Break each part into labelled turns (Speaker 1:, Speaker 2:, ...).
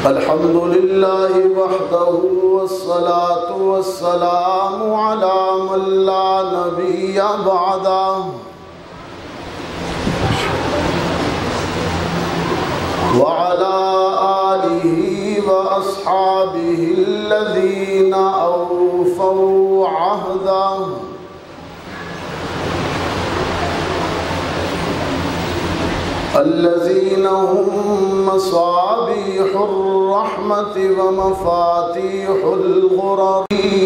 Speaker 1: الحمد لله وحده والصلاة والسلام على من لا نبي بعده وعلى آله وأصحابه الذين أوفوا عهده الذين هم مصابيح الرحمة ومفاتيح الغرر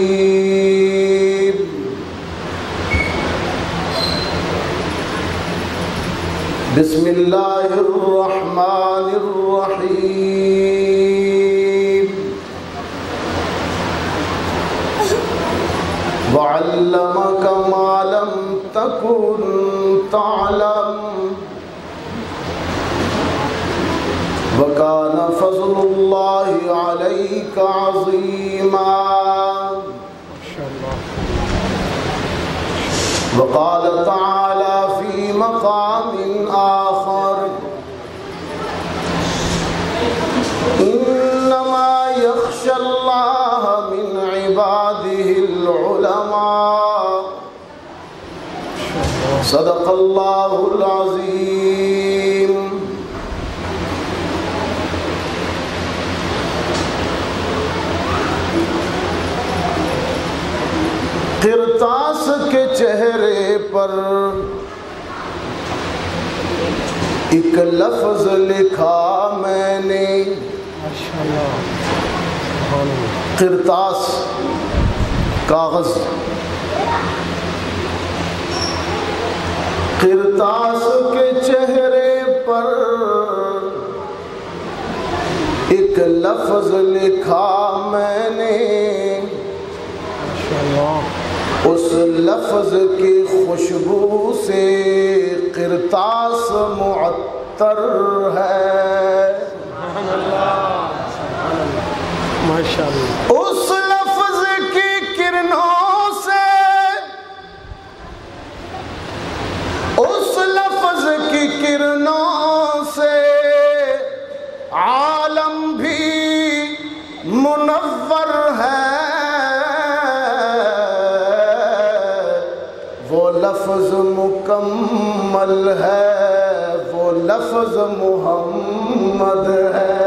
Speaker 1: بسم الله الرحمن الرحيم وعلمك ما لم تكن تعلم وكان فضل الله عليك عظيما وقال تعالى في مقام آخر إنما يخشى الله من عباده العلماء صدق الله العظيم قرطاس کے چہرے پر ایک لفظ لکھا میں نے قرطاس کاغذ قرطاس کے چہرے پر ایک لفظ لکھا میں نے اس لفظ کی خوشبو سے قرطاس معطر ہے ماشاءاللہ اس لفظ کی کرنوں سے اس لفظ کی کرنوں سے عالم بھی منور ہے وہ لفظ مکمل ہے وہ لفظ محمد ہے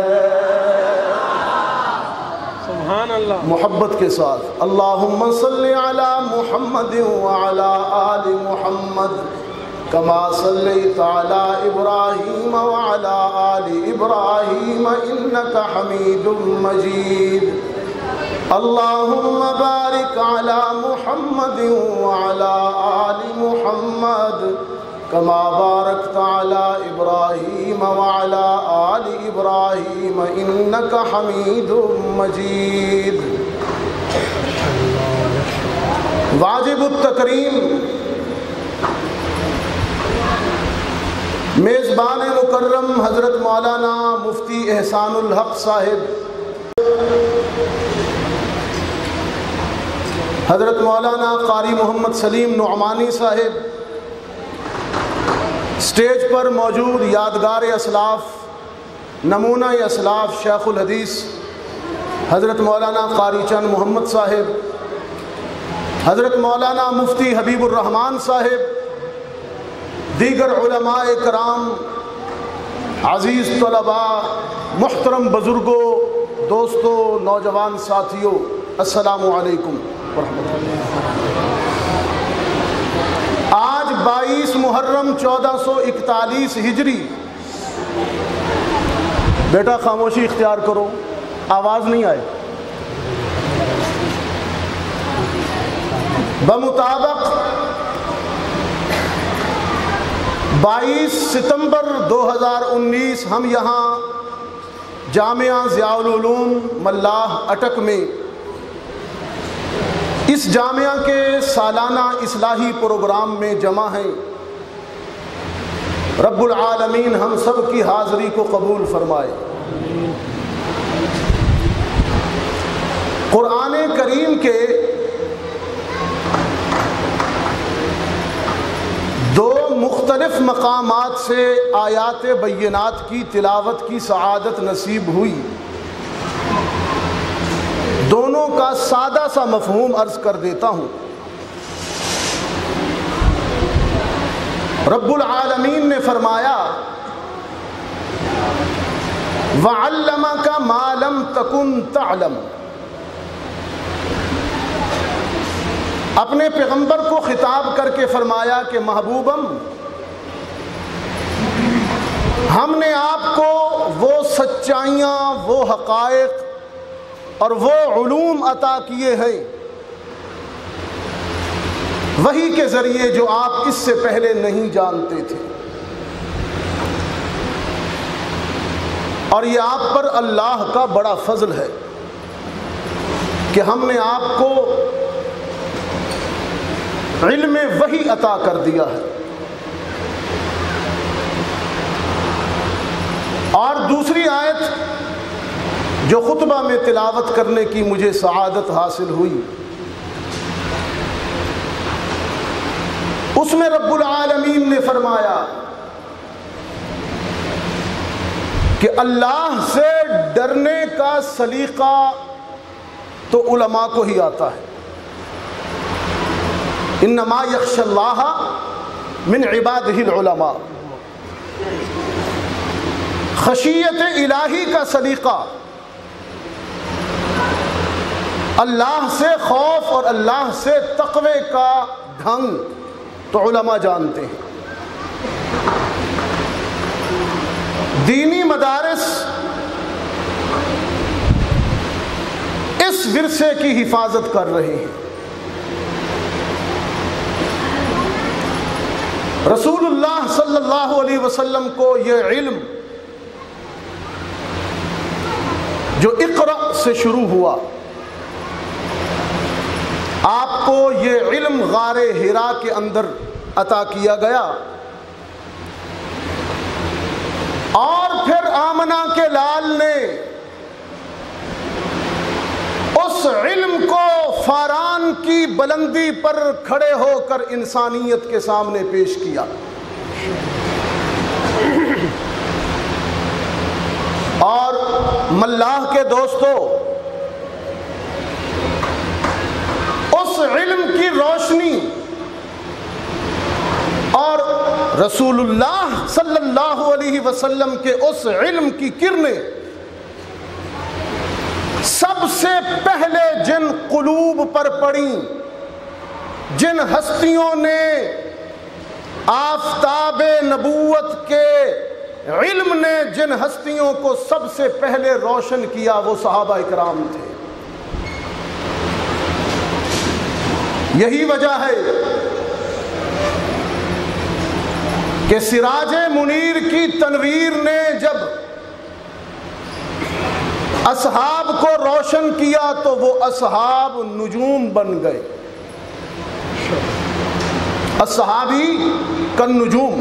Speaker 1: سبحان اللہ محبت کے ساتھ اللہم صلی علی محمد وعلی آل محمد کما صلیت علی ابراہیم وعلی آل ابراہیم انک حمید مجید اللہم بارک علی محمد وعلی آل محمد کما بارکت علی ابراہیم وعلی آل ابراہیم انک حمید مجید واجب التکریم میزبان مکرم حضرت مولانا مفتی احسان الحق صاحب حضرت مولانا قاری محمد سلیم نعمانی صاحب سٹیج پر موجود یادگار اسلاف نمونہ اسلاف شیخ الحدیث حضرت مولانا قاری چند محمد صاحب حضرت مولانا مفتی حبیب الرحمان صاحب دیگر علماء کرام عزیز طلباء محترم بزرگوں دوستوں نوجوان ساتھیوں السلام علیکم ورحمۃ اللہ آج 22 محرم 1441 ہجری بیٹا خاموشی اختیار کرو آواز نہیں آئے بمطابق 22 ستمبر 2019 ہم یہاں جامعہ ضیاء العلوم ملاح اٹک میں اس جامعہ کے سالانہ اصلاحی پروگرام میں جمع ہیں رب العالمین ہم سب کی حاضری کو قبول فرمائے قرآن کریم کے دو مختلف مقامات سے آیات بینات کی تلاوت کی سعادت نصیب ہوئی دونوں کا سادہ سا مفہوم عرض کر دیتا ہوں۔ رب العالمین نے فرمایا وَعَلَّمَكَ مَا لَمْ تَكُنْ تَعْلَمُ، اپنے پیغمبر کو خطاب کر کے فرمایا کہ محبوبم، ہم نے آپ کو وہ سچائیاں، وہ حقائق اور وہ علوم عطا کیے ہیں وحی کے ذریعے جو آپ اس سے پہلے نہیں جانتے تھے، اور یہ آپ پر اللہ کا بڑا فضل ہے کہ ہم نے آپ کو علم وحی عطا کر دیا ہے۔ اور دوسری آیت جو خطبہ میں تلاوت کرنے کی مجھے سعادت حاصل ہوئی، اس میں رب العالمین نے فرمایا کہ اللہ سے ڈرنے کا سلیقہ تو علماء کو ہی آتا ہے۔ انما یخشی اللہ من عبادہ العلماء، خشیت الہی کا سلیقہ، اللہ سے خوف اور اللہ سے تقوی کا ڈھنگ تو علماء جانتے ہیں۔ دینی مدارس اس ورثے کی حفاظت کر رہے ہیں۔ رسول اللہ صلی اللہ علیہ وسلم کو یہ علم جو اقرأ سے شروع ہوا، آپ کو یہ علم غار حرا کے اندر عطا کیا گیا، اور پھر آمنہ کے لال نے اس علم کو فاران کی بلندی پر کھڑے ہو کر انسانیت کے سامنے پیش کیا، اور ملاح کے دوستو، اس علم کی روشنی اور رسول اللہ صلی اللہ علیہ وسلم کے اس علم کی کرنیں سب سے پہلے جن قلوب پر پڑیں، جن ہستیوں نے آفتاب نبوت کے علم نے جن ہستیوں کو سب سے پہلے روشن کیا، وہ صحابہ اکرام تھے۔ یہی وجہ ہے کہ سراج منیر کی تنویر نے جب اصحاب کو روشن کیا تو وہ اصحاب نجوم بن گئے، اصحابی کالنجوم۔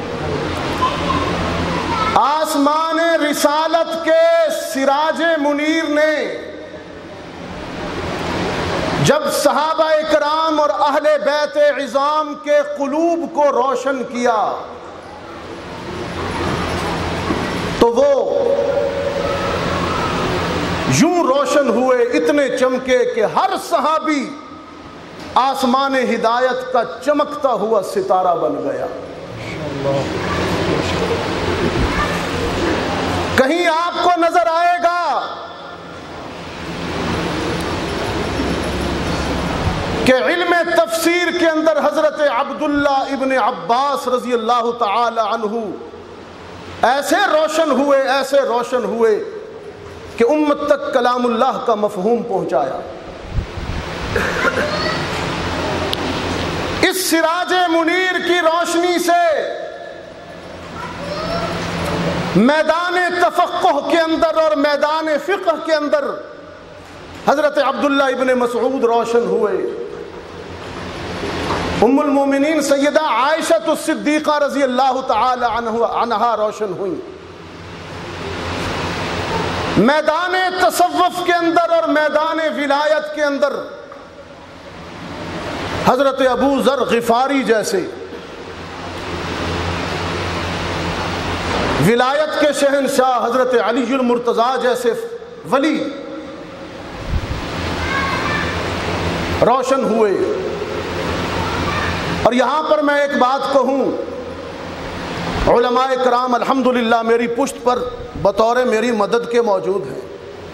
Speaker 1: آسمان رسالت کے سراج منیر نے جب صحابہ اکرام اور اہل بیت عظام کے قلوب کو روشن کیا تو وہ یوں روشن ہوئے، اتنے چمکے کہ ہر صحابی آسمان ہدایت کا چمکتا ہوا ستارہ بن گیا۔ کہیں آپ کو نظر آئے گا کہ علم تفسیر کے اندر حضرت عبداللہ ابن عباس رضی اللہ تعالی عنہ ایسے روشن ہوئے کہ امت تک کلام اللہ کا مفہوم پہنچایا۔ اس سراج منیر کی روشنی سے میدان تفقہ کے اندر اور میدان فقہ کے اندر حضرت عبداللہ ابن مسعود روشن ہوئے، ام المومنین سیدہ عائشہ الصدیقہ رضی اللہ تعالی عنہا روشن ہوئیں، میدان تصوف کے اندر اور میدان ولایت کے اندر حضرت ابو ذر غفاری جیسے ولایت کے شہنشاہ حضرت علی المرتضیٰ جیسے ولی روشن ہوئے۔ اور یہاں پر میں ایک بات کہوں، علماء کرام الحمدللہ میری پشت پر بطور میری مدد کے موجود ہیں۔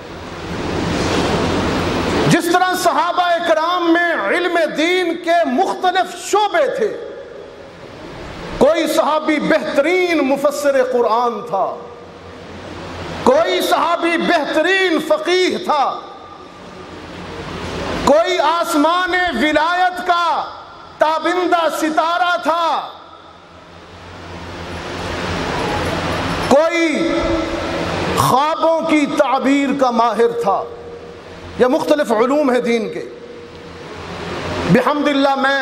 Speaker 1: جس طرح صحابہ کرام میں علم دین کے مختلف شعبے تھے، کوئی صحابی بہترین مفسر قرآن تھا، کوئی صحابی بہترین فقیہ تھا، کوئی آسمان ولایت کا تابندہ ستارہ تھا، کوئی خوابوں کی تعبیر کا ماہر تھا۔ یہ مختلف علوم ہیں دین کے۔ بحمد اللہ میں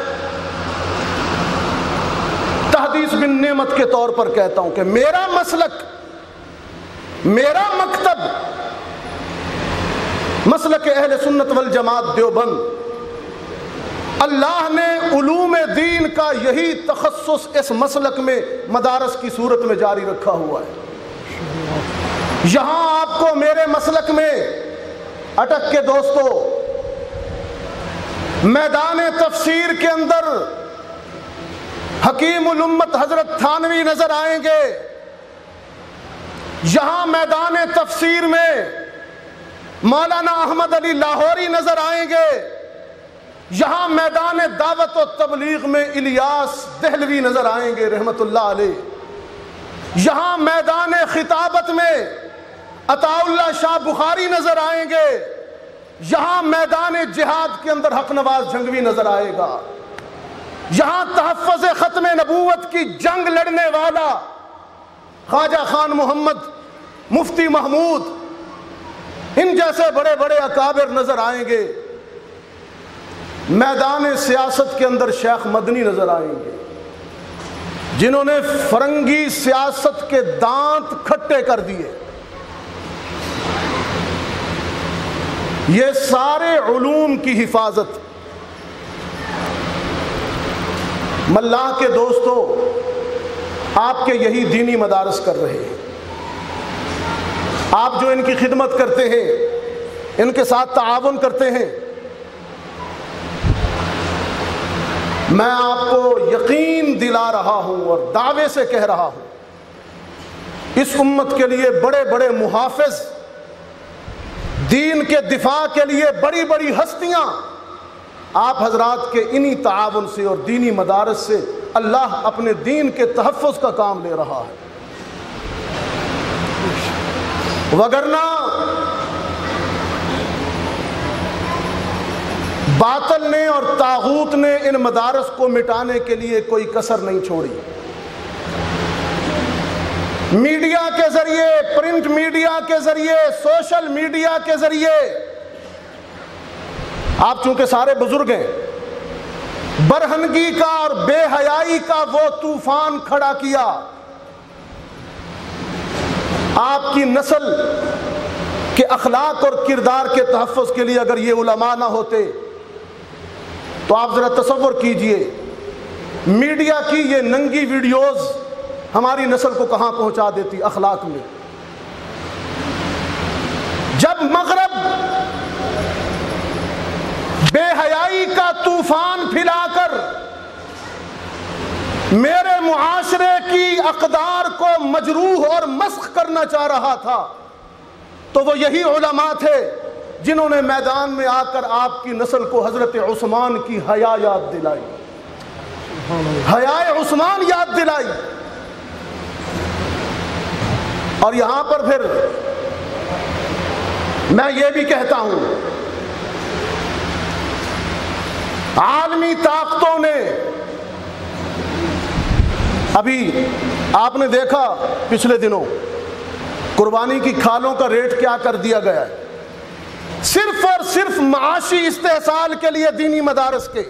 Speaker 1: تحدیث بن نعمت کے طور پر کہتا ہوں کہ میرا مسلک، میرا مکتب، مسلک اہل سنت والجماعت دیوبند، اللہ نے علوم دین کا یہی تخصص اس مسلک میں مدارس کی صورت میں جاری رکھا ہوا ہے۔ یہاں آپ کو میرے مسلک میں اٹک کے دوستو میدان تفسیر کے اندر حکیم الامت حضرت تھانوی نظر آئیں گے، یہاں میدان تفسیر میں مولانا احمد علی لاہوری نظر آئیں گے، یہاں میدان دعوت و تبلیغ میں الیاس دہلوی نظر آئیں گے رحمت اللہ علیہ، یہاں میدان خطابت میں عطا اللہ شاہ بخاری نظر آئیں گے، یہاں میدان جہاد کے اندر حق نواز جھنگوی نظر آئے گا، یہاں تحفظ ختم نبوت کی جنگ لڑنے والا خواجہ خان محمد، مفتی محمود، ان جیسے بڑے بڑے اکابر نظر آئیں گے، میدان سیاست کے اندر شیخ مدنی نظر آئیں گے، جنہوں نے فرنگی سیاست کے دانت کھٹے کر دیے۔ یہ سارے علوم کی حفاظت ملاح کے دوستو آپ کے یہی دینی مدارس کر رہے ہیں۔ آپ جو ان کی خدمت کرتے ہیں، ان کے ساتھ تعاون کرتے ہیں، میں آپ کو یقین دلا رہا ہوں اور دعوے سے کہہ رہا ہوں، اس امت کے لیے بڑے بڑے محافظ، دین کے دفاع کے لیے بڑی بڑی ہستیاں آپ حضرات کے انہی تعاون سے اور دینی مدارس سے اللہ اپنے دین کے تحفظ کا کام لے رہا ہے۔ وگرنہ باطل نے اور طاغوت نے ان مدارس کو مٹانے کے لیے کوئی کسر نہیں چھوڑی۔ میڈیا کے ذریعے، پرنٹ میڈیا کے ذریعے، سوشل میڈیا کے ذریعے، آپ چونکہ سارے بزرگ ہیں، برہنگی کا اور بے حیائی کا وہ طوفان کھڑا کیا۔ آپ کی نسل کے اخلاق اور کردار کے تحفظ کے لیے اگر یہ علماء نہ ہوتے تو آپ ذرا تصور کیجئے میڈیا کی یہ ننگی ویڈیوز ہماری نسل کو کہاں پہنچا دیتی اخلاق میں۔ جب مغرب بے حیائی کا طوفان پھیلا کر میرے معاشرے کی اقدار کو مجروح اور مسخ کرنا چاہ رہا تھا تو وہ یہی علماء تھے جنہوں نے میدان میں آ کر آپ کی نسل کو حضرت عثمان کی حیا یاد دلائی، حیائے عثمان یاد دلائی۔ اور یہاں پر پھر میں یہ بھی کہتا ہوں، عالمی طاقتوں نے، ابھی آپ نے دیکھا پچھلے دنوں قربانی کی کھالوں کا ریٹ کیا کر دیا گیا ہے، صرف اور صرف معاشی استحصال کے لیے دینی مدارس کے،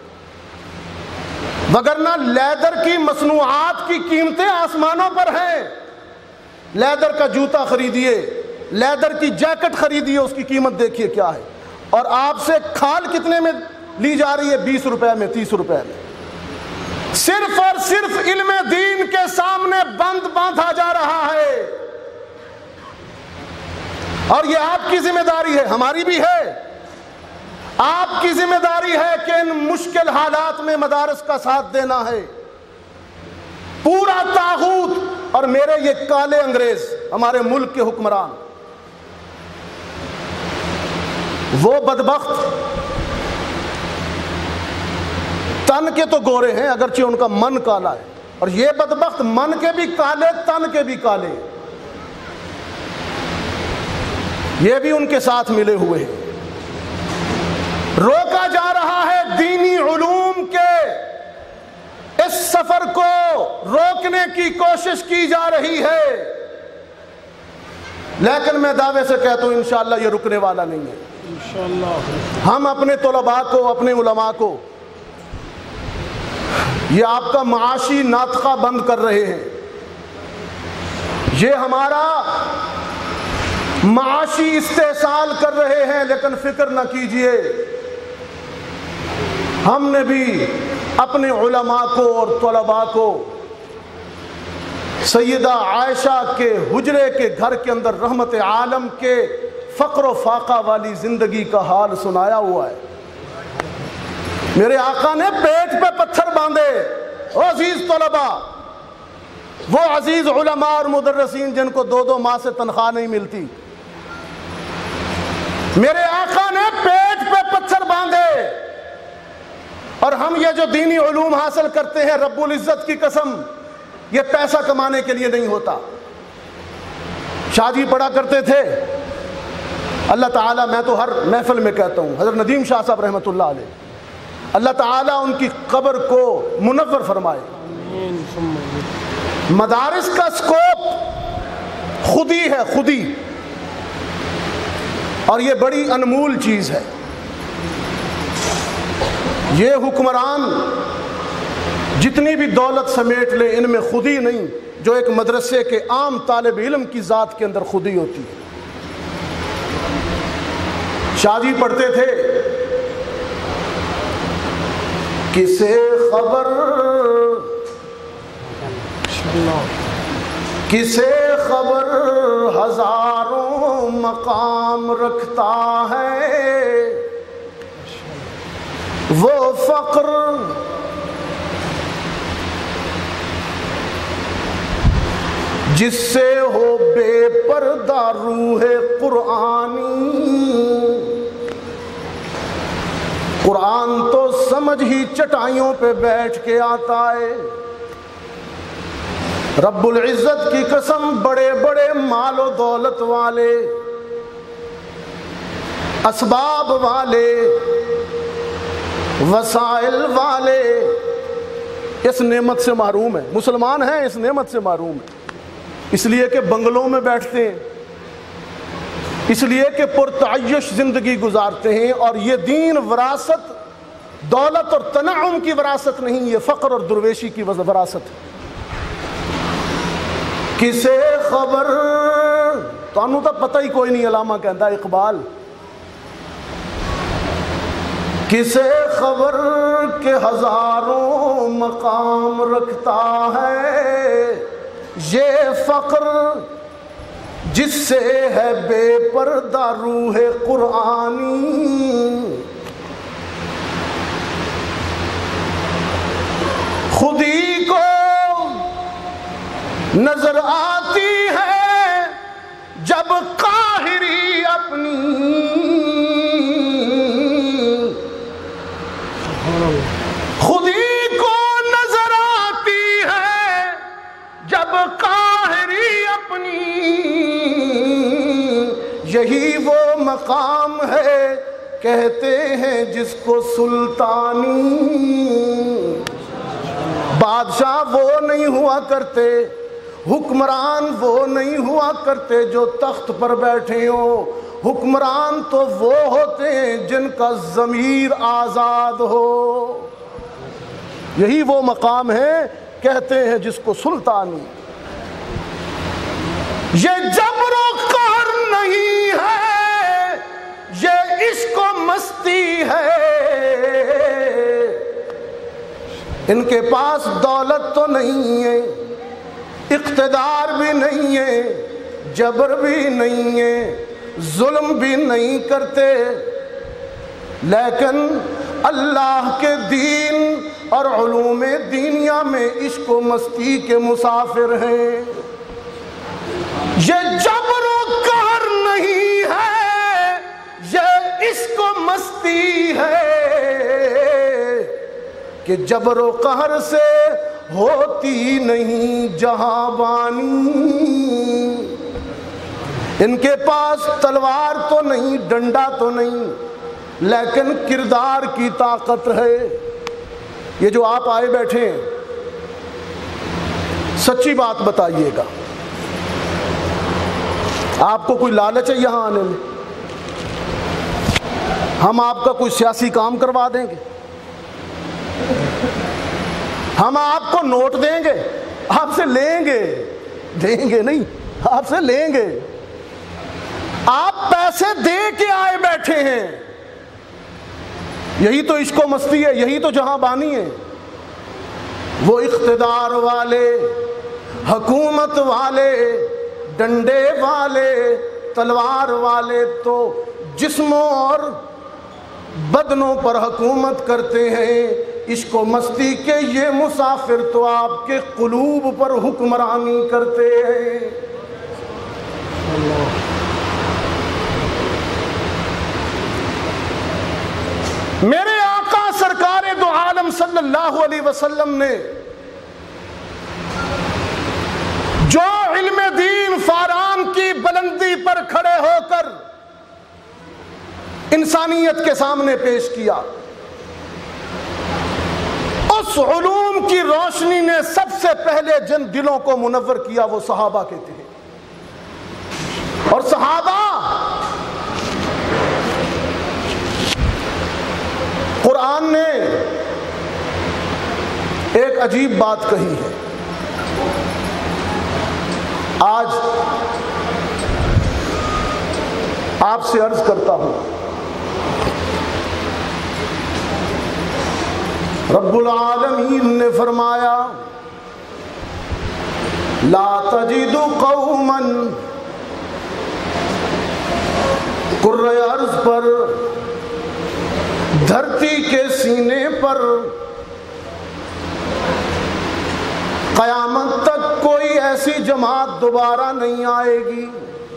Speaker 1: وگرنہ لیدر کی مصنوعات کی قیمتیں آسمانوں پر ہیں۔ لیدر کا جوتا خریدیے، لیدر کی جیکٹ خریدیے، اس کی قیمت دیکھیے کیا ہے، اور آپ سے کھال کتنے میں لی جا رہی ہے؟ 20 روپے میں، 30 روپے میں۔ صرف اور صرف علم دین کے سامنے بند باندھا جا رہا ہے، اور یہ آپ کی ذمہ داری ہے، ہماری بھی ہے۔ آپ کی ذمہ داری ہے کہ ان مشکل حالات میں مدارس کا ساتھ دینا ہے۔ پورا طاغوت اور میرے یہ کالے انگریز ہمارے ملک کے حکمران، وہ بدبخت تن کے تو گورے ہیں اگرچہ ان کا من کالا ہے، اور یہ بدبخت من کے بھی کالے تن کے بھی کالے، یہ بھی ان کے ساتھ ملے ہوئے ہیں۔ روکا جا رہا ہے دینی علوم کے اس سفر کو، روکنے کی کوشش کی جا رہی ہے، لیکن میں دعوے سے کہتا ہوں انشاءاللہ یہ رکنے والا نہیں ہے۔ ہم اپنے طلباء کو، اپنے علماء کو یہ آپ کا معاشی ناطقہ بند کر رہے ہیں، یہ ہمارا معاشی استحصال کر رہے ہیں، لیکن فکر نہ کیجئے، ہم نے بھی اپنے علماء کو اور طلباء کو سیدہ عائشہ کے حجرے کے گھر کے اندر رحمت عالم کے فقر و فاقہ والی زندگی کا حال سنایا ہوا ہے۔ میرے آقا نے پیٹ پہ پتھر باندھے، او عزیز طلباء، وہ عزیز علماء اور مدرسین جن کو 2 ماہ سے تنخواہ نہیں ملتی، میرے آقا نے پیٹ پہ پتھر باندھے، اور ہم یہ جو دینی علوم حاصل کرتے ہیں، رب العزت کی قسم یہ پیسہ کمانے کے لیے نہیں ہوتا۔ شاہ جی پڑھا کرتے تھے، اللہ تعالیٰ، میں تو ہر محفل میں کہتا ہوں، حضرت ندیم شاہ صاحب رحمۃ اللہ علیہ، اللہ تعالیٰ ان کی قبر کو منور فرمائے۔ مدارس کا سکوپ خودی ہے، خودی، اور یہ بڑی انمول چیز ہے۔ یہ حکمران جتنی بھی دولت سمیٹ لے، ان میں خودی نہیں جو ایک مدرسے کے عام طالب علم کی ذات کے اندر خودی ہوتی ہے۔ شاہ جی پڑھتے تھے، کسے خبر کسے خبر ہزاروں مقام رکھتا ہے، وہ فقر جس سے ہو بے پردہ روح قرآنی۔ قرآن تو سمجھ ہی چٹائیوں پہ بیٹھ کے آتا ہے۔ رب العزت کی قسم، بڑے بڑے مال و دولت والے، اسباب والے، وسائل والے اس نعمت سے محروم ہیں۔ مسلمان ہیں اس نعمت سے محروم ہیں، اس لیے کہ بنگلوں میں بیٹھتے ہیں، اس لیے کہ پرتعیش زندگی گزارتے ہیں، اور یہ دین وراثت، دولت اور تنعم کی وراثت نہیں، یہ فقر اور درویشی کی وراثت ہے۔ کسے خبر، تانوں تو پتہ ہی کوئی نہیں، علامہ کہندا اقبال، کسے خبر کہ ہزاروں مقام رکھتا ہے یہ فقر جس سے ہے بے پردہ روح قرآنی۔ خودی کو نظر آتی ہے جب قاہری اپنی، خودی کو نظر آتی ہے جب قاہری اپنی، یہی وہ مقام ہے کہتے ہیں جس کو سلطانی۔ بادشاہ وہ نہیں ہوا کرتے، حکمران وہ نہیں ہوا کرتے جو تخت پر بیٹھے ہوں، حکمران تو وہ ہوتے ہیں جن کا ضمیر آزاد ہو، یہی وہ مقام ہے کہتے ہیں جس کو سلطانی۔ یہ جبر و قہر نہیں ہے، یہ عشق و مستی ہے، ان کے پاس دولت تو نہیں ہے، اقتدار بھی نہیں ہے، جبر بھی نہیں ہے، ظلم بھی نہیں کرتے، لیکن اللہ کے دین اور علوم دینیا میں عشق و مستی کے مسافر ہیں۔ یہ جبر و قہر نہیں ہے، یہ عشق و مستی ہے کہ جبر و قہر سے ہوتی نہیں جہاں بانی۔ ان کے پاس تلوار تو نہیں، ڈنڈا تو نہیں، لیکن کردار کی طاقت ہے۔ یہ جو آپ آئے بیٹھے ہیں، سچی بات بتائیے گا، آپ کو کوئی لالچ ہے یہاں آنے میں؟ ہم آپ کا کوئی سیاسی کام کروا دیں گے؟ ہم آپ کو نوٹ دیں گے؟ آپ سے لیں گے؟ دیں گے نہیں، آپ سے لیں گے۔ آپ پیسے دے کے آئے بیٹھے ہیں۔ یہی تو عشق و مستی ہے، یہی تو جہاں بانی ہے۔ وہ اقتدار والے، حکومت والے، ڈنڈے والے، تلوار والے تو جسموں اور بدنوں پر حکومت کرتے ہیں، عشق و مستی کے یہ مسافر تو آپ کے قلوب پر حکمرانی کرتے ہیں۔ میرے آقا سرکار دو عالم صلی اللہ علیہ وسلم نے جو علم دین فاران کی بلندی پر کھڑے ہو کر انسانیت کے سامنے پیش کیا، اس علوم کی روشنی نے سب سے پہلے جن دلوں کو منور کیا وہ صحابہ کے تھے۔ اور صحابہ قرآن نے ایک عجیب بات کہی ہے۔ آج آپ سے عرض کرتا ہوں، رب العالمین نے فرمایا لا تجد قوما، کرۂ ارض پر، دھرتی کے سینے پر قیامت تک کوئی ایسی جماعت دوبارہ نہیں آئے گی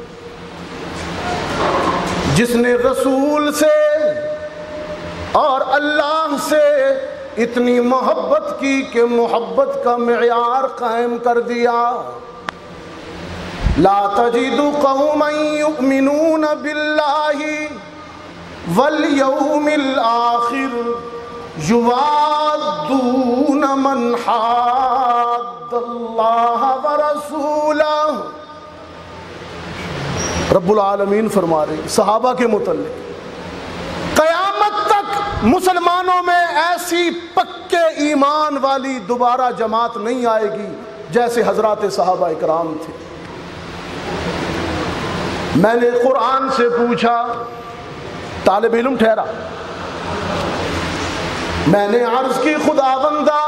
Speaker 1: جس نے رسول سے اور اللہ سے اتنی محبت کی کہ محبت کا معیار قائم کر دیا۔ لا تجد قوما یؤمنون باللہ والیوم الآخر یوادون من حاد اللہ ورسولہ۔ رب العالمین فرما رہے ہیں صحابہ کے متعلق، قیامت تک مسلمانوں میں ایسی پکے ایمان والی دوبارہ جماعت نہیں آئے گی جیسے حضرات صحابہ اکرام تھے۔ میں نے قرآن سے پوچھا، طالب علم ٹھہرا، میں نے عرض کی خداوندہ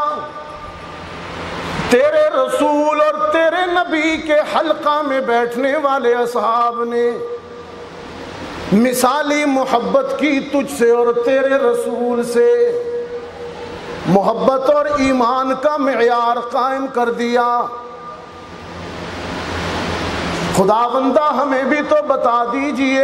Speaker 1: تیرے رسول اور تیرے نبی کے حلقہ میں بیٹھنے والے اصحاب نے مثالی محبت کی تجھ سے اور تیرے رسول سے، محبت اور ایمان کا معیار قائم کر دیا۔ خداوندہ ہمیں بھی تو بتا دیجئے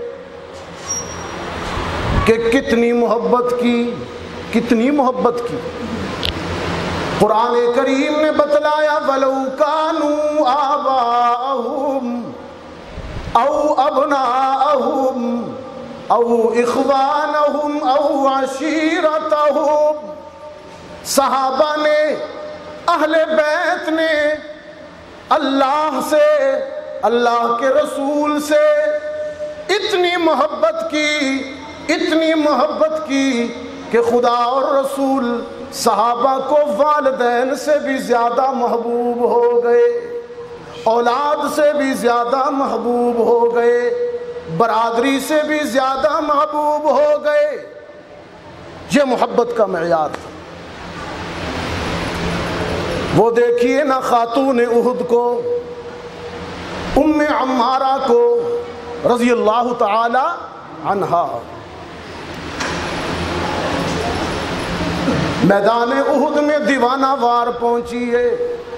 Speaker 1: کہ کتنی محبت کی، کتنی محبت کی۔ قرآن کریم نے بتلایا وَلَوْ كَانُوا آبَاءَهُمْ او ابناءہم او اخوانہم او عشیرتہم، صحابہ نے، اہل بیت نے اللہ سے، اللہ کے رسول سے اتنی محبت کی، اتنی محبت کی کہ خدا اور رسول صحابہ کو والدین سے بھی زیادہ محبوب ہو گئے، اولاد سے بھی زیادہ محبوب ہو گئے، برادری سے بھی زیادہ محبوب ہو گئے۔ یہ محبت کا معیار تھا۔ وہ دیکھیے نا خاتون احد کو، ام عمارہ کو رضی اللہ تعالی عنہا، میدان احد میں دیوانہ وار پہنچی ہے،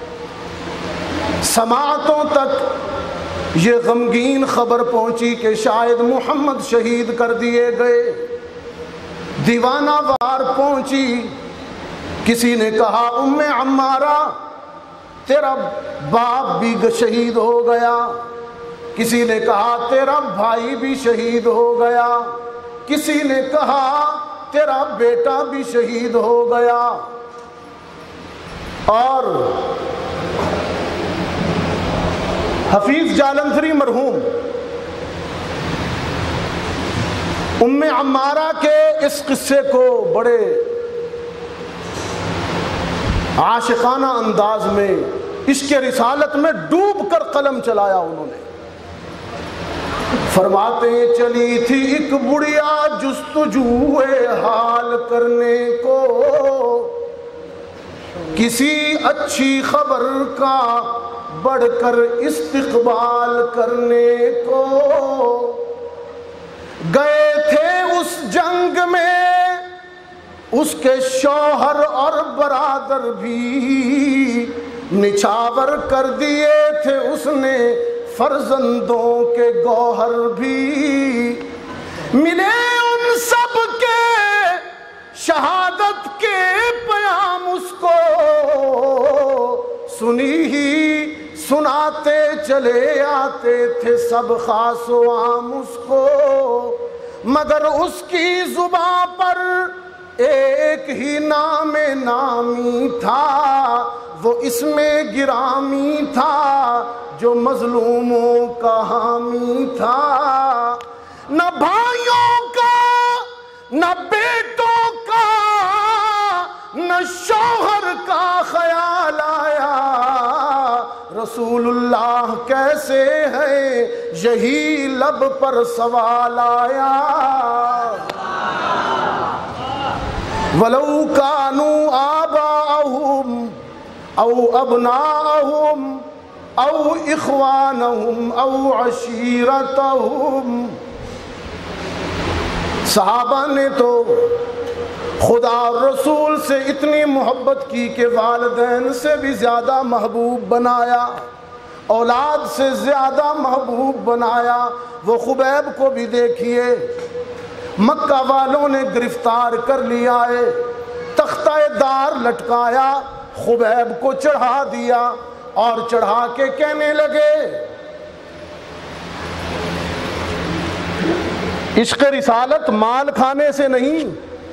Speaker 1: سماعتوں تک یہ غمگین خبر پہنچی کہ شاید محمد شہید کر دیے گئے، دیوانہ وار پہنچی۔ کسی نے کہا ام عمارہ تیرا باپ بھی شہید ہو گیا، کسی نے کہا تیرا بھائی بھی شہید ہو گیا، کسی نے کہا تیرا بیٹا بھی شہید ہو گیا۔ اور حفیظ جالندھری مرحوم ام عمارہ کے اس قصے کو بڑے عاشقانہ انداز میں عشق رسالت میں ڈوب کر قلم چلایا انہوں نے۔ فرماتے ہیں چلی تھی ایک بڑھیا جستجوئے حال کرنے کو، کسی اچھی خبر کا بڑھ کر استقبال کرنے کو، گئے تھے اس جنگ میں اس کے شوہر اور برادر بھی، نچھاور کر دیے تھے اس نے فرزندوں کے گوہر بھی، ملے ان سب کے شہادت کے پیام اس کو، سنی ہی سناتے چلے آتے تھے سب خاص و عام اس کو، مگر اس کی زبان پر ایک ہی نام نامی تھا، وہ اس میں گرامی تھا جو مظلوموں کا حامی تھا، نہ بھائیوں کا نہ بیٹوں کا نہ شوہر کا خیال آیا، رسول اللہ کیسے ہیں یہی لب پر سوال آیا، وَلَوْ كَانُوا آبَاءَهُمْ أَوْ أَبْنَاءَهُمْ أَوْ إِخْوَانَهُمْ أَوْ عَشِيرَتَهُمْ۔ صحابہ نے تو خدا اور رسول سے اتنی محبت کی کہ والدین سے بھی زیادہ محبوب بنایا، اولاد سے زیادہ محبوب بنایا۔ وہ خبیب کو بھی دیکھیے، مکہ والوں نے گرفتار کر لیا ہے، تختہ دار لٹکایا، خبیب کو چڑھا دیا اور چڑھا کے کہنے لگے عشق رسالت مال کھانے سے نہیں،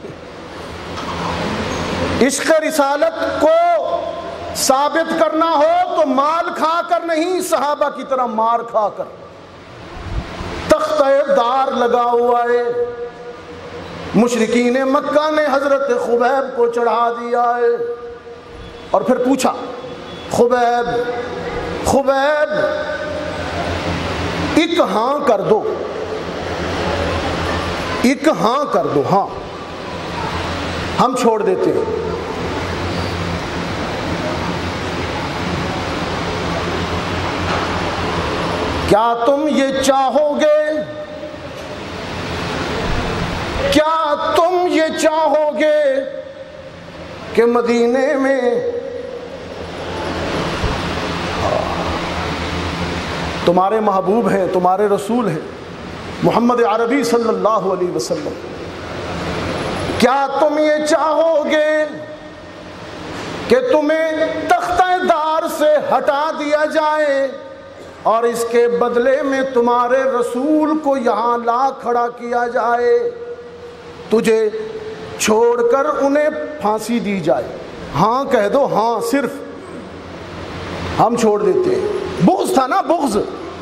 Speaker 1: عشق رسالت کو ثابت کرنا ہو تو مال کھا کر نہیں، صحابہ کی طرح مار کھا کر۔ تختہ دار لگا ہوا ہے، مشرکین مکہ نے حضرت خبیب کو چڑھا دیا ہے، اور پھر پوچھا خبیب خبیب ایک ہاں کر دو، ایک ہاں کر دو، ہاں ہم چھوڑ دیتے ہیں۔ کیا تم یہ چاہو گے، کیا تم یہ چاہو گے کہ مدینے میں تمہارے محبوب ہیں، تمہارے رسول ہیں محمد عربی صلی اللہ علیہ وسلم، کیا تم یہ چاہو گے کہ تمہیں تختہ دار سے ہٹا دیا جائے اور اس کے بدلے میں تمہارے رسول کو یہاں لا کھڑا کیا جائے، تجھے چھوڑ کر انہیں پھانسی دی جائے؟ ہاں کہہ دو، ہاں صرف ہم چھوڑ دیتے ہیں۔ بغض تھا نا، بغض۔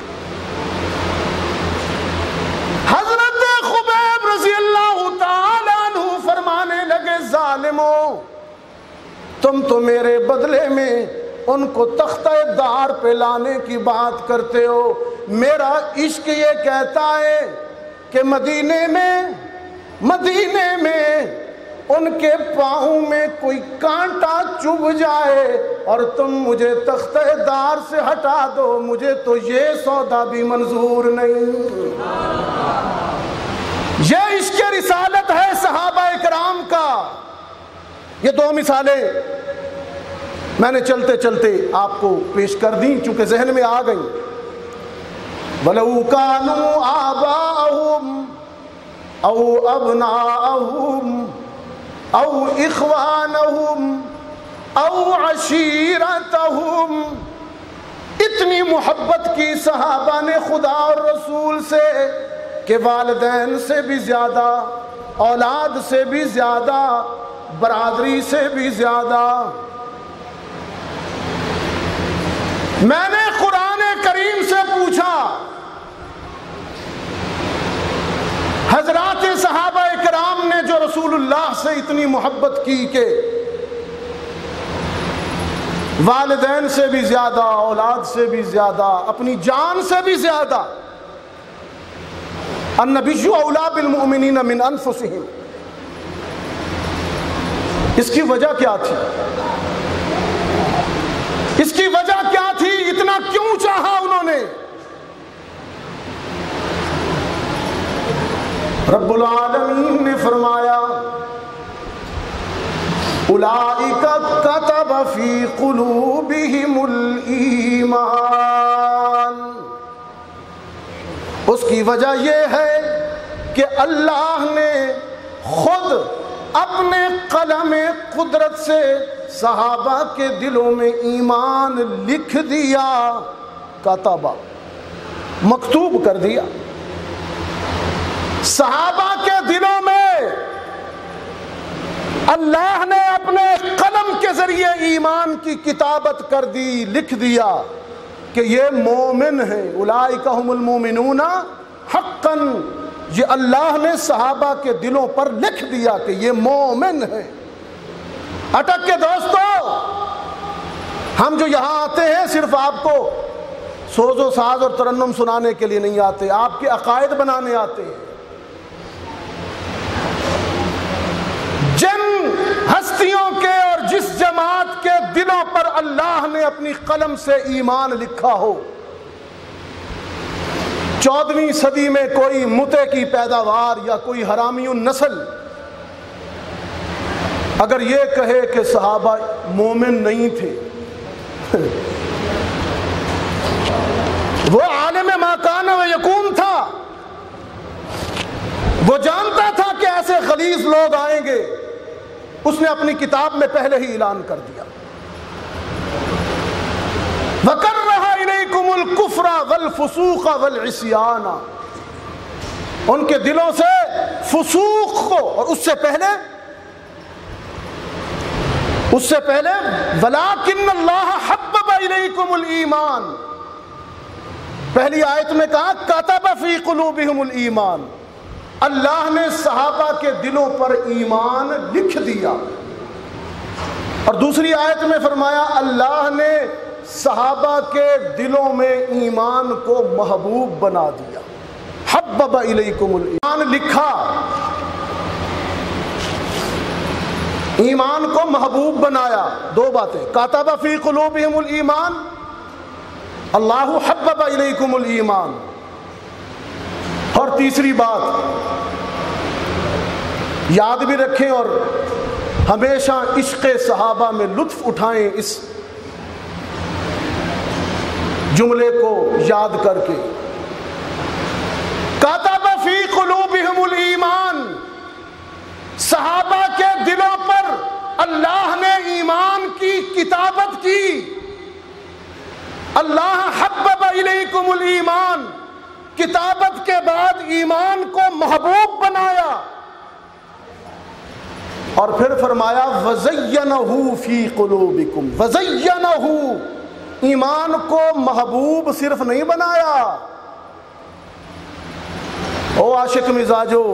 Speaker 1: حضرت خبیب رضی اللہ تعالیٰ عنہ فرمانے لگے ظالموں، تم تو میرے بدلے میں ان کو تختہ دار پہ لانے کی بات کرتے ہو، میرا عشق یہ کہتا ہے کہ مدینے میں ان کے پاؤں میں کوئی کانٹا چبھ جائے اور تم مجھے تختہ دار سے ہٹا دو، مجھے تو یہ سودا بھی منظور نہیں۔ یہ عشق رسالت ہے صحابہ کرام کا۔ یہ دو مثالیں میں نے چلتے چلتے آپ کو پیش کر دیں چونکہ ذہن میں آ گئیں. وَلَوْ كَانُوا آبَاءَهُمْ أَوْ أَبْنَاءَهُمْ أَوْ إِخْوَانَهُمْ أَوْ عَشِيرَتَهُمْ. اتنی محبت کی صحابہ نے خدا اور رسول سے کہ والدین سے بھی زیادہ، اولاد سے بھی زیادہ، برادری سے بھی زیادہ. میں نے قرآن کریم سے پوچھا، حضرات صحابہ کرام نے جو رسول اللہ سے اتنی محبت کی کہ والدین سے بھی زیادہ، اولاد سے بھی زیادہ، اپنی جان سے بھی زیادہ، النبی اولیٰ بالمؤمنین من انفسہم، اس کی وجہ کیا تھی؟ اس کی وجہ کیا تھی؟ اتنا کیوں چاہا انہوں نے؟ رب العالمین نے فرمایا اولئک کتب فی قلوبہم الایمان. اس کی وجہ یہ ہے کہ اللہ نے خود اپنے قلم قدرت سے صحابہ کے دلوں میں ایمان لکھ دیا. کتبہ مکتوب کر دیا. صحابہ کے دلوں میں اللہ نے اپنے قلم کے ذریعے ایمان کی کتابت کر دی، لکھ دیا کہ یہ مومن ہیں. اولئک هم المؤمنون حقا. یہ اللہ نے صحابہ کے دلوں پر لکھ دیا کہ یہ مومن ہیں. اٹک کے دوستو، ہم جو یہاں آتے ہیں صرف آپ کو سوز و ساز اور ترنم سنانے کے لیے نہیں آتے، آپ کے عقائد بنانے آتے ہیں. جن ہستیوں کے اور جس جماعت کے دلوں پر اللہ نے اپنی قلم سے ایمان لکھا ہو، 14ویں صدی میں کوئی متے کی پیداوار یا کوئی حرامی النسل اگر یہ کہے کہ صحابہ مومن نہیں تھے، وہ عالم ما کان و یکون تھا، وہ جانتا تھا کہ ایسے غلیظ لوگ آئیں گے. اس نے اپنی کتاب میں پہلے ہی اعلان کر دیا وَكَرَّهَ إِلَيْكُمُ الْكُفْرَ وَالْفُسُوقَ وَالْعِصْيَانَ. ان کے دلوں سے فسوق کو، اور اس سے پہلے وَلَكِنَّ اللَّهَ حَبَّبَ إِلَيْكُمُ الْإِيمَانَ. پہلی آیت میں کہا كَتَبَ فِي قُلُوبِهِمُ الْإِيمَانَ. اللہ نے صحابہ کے دلوں پر ایمان لکھ دیا. اور دوسری آیت میں فرمایا اللہ نے صحابہ کے دلوں میں ایمان کو محبوب بنا دیا. حبب الیکم الایمان، لکھا، ایمان کو محبوب بنایا. دو باتیں، کاتب فی قلوبہم الایمان، اللہ حبب الیکم الایمان. اور تیسری بات یاد بھی رکھیں اور ہمیشہ عشق صحابہ میں لطف اٹھائیں اس جملے کو یاد کر کے. کاتب فی قلوبہم الایمان، صحابہ کے دلوں پر اللہ نے ایمان کی کتابت کی. اللہ حبب الیکم الایمان، کتابت کے بعد ایمان کو محبوب بنایا. اور پھر فرمایا وَزَيَّنَهُ فِي قُلُوبِكُمْ. وَزَيَّنَهُ، ایمان کو محبوب صرف نہیں بنایا. او عاشق مزاجو،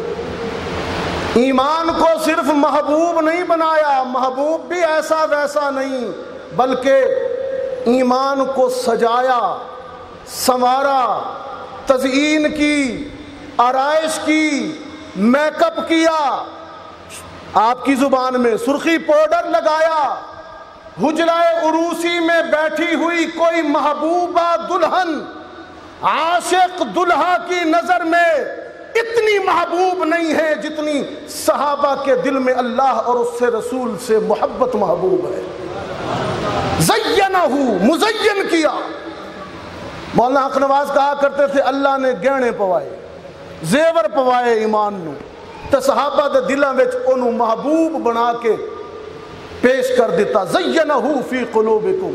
Speaker 1: ایمان کو صرف محبوب نہیں بنایا. محبوب بھی ایسا ویسا نہیں، بلکہ ایمان کو سجایا، سنوارا، تزئین کی، آرائش کی، میک اپ کیا، آپ کی زبان میں سرخی پاؤڈر لگایا. حجرہ عروسی میں بیٹھی ہوئی کوئی محبوبہ دلہن عاشق دلہا کی نظر میں اتنی محبوب نہیں ہے جتنی صحابہ کے دل میں اللہ اور اس سے رسول سے محبت محبوب ہے. زینہ، مزین کیا. مولانا حق نواز کہا کرتے تھے اللہ نے گہنے پوائے، زیور پوائے ایمان نو، تے صحابہ دے دلاں وچ اونوں محبوب بنا کے پیش کر دیتا. زینہ فی قلوبکم.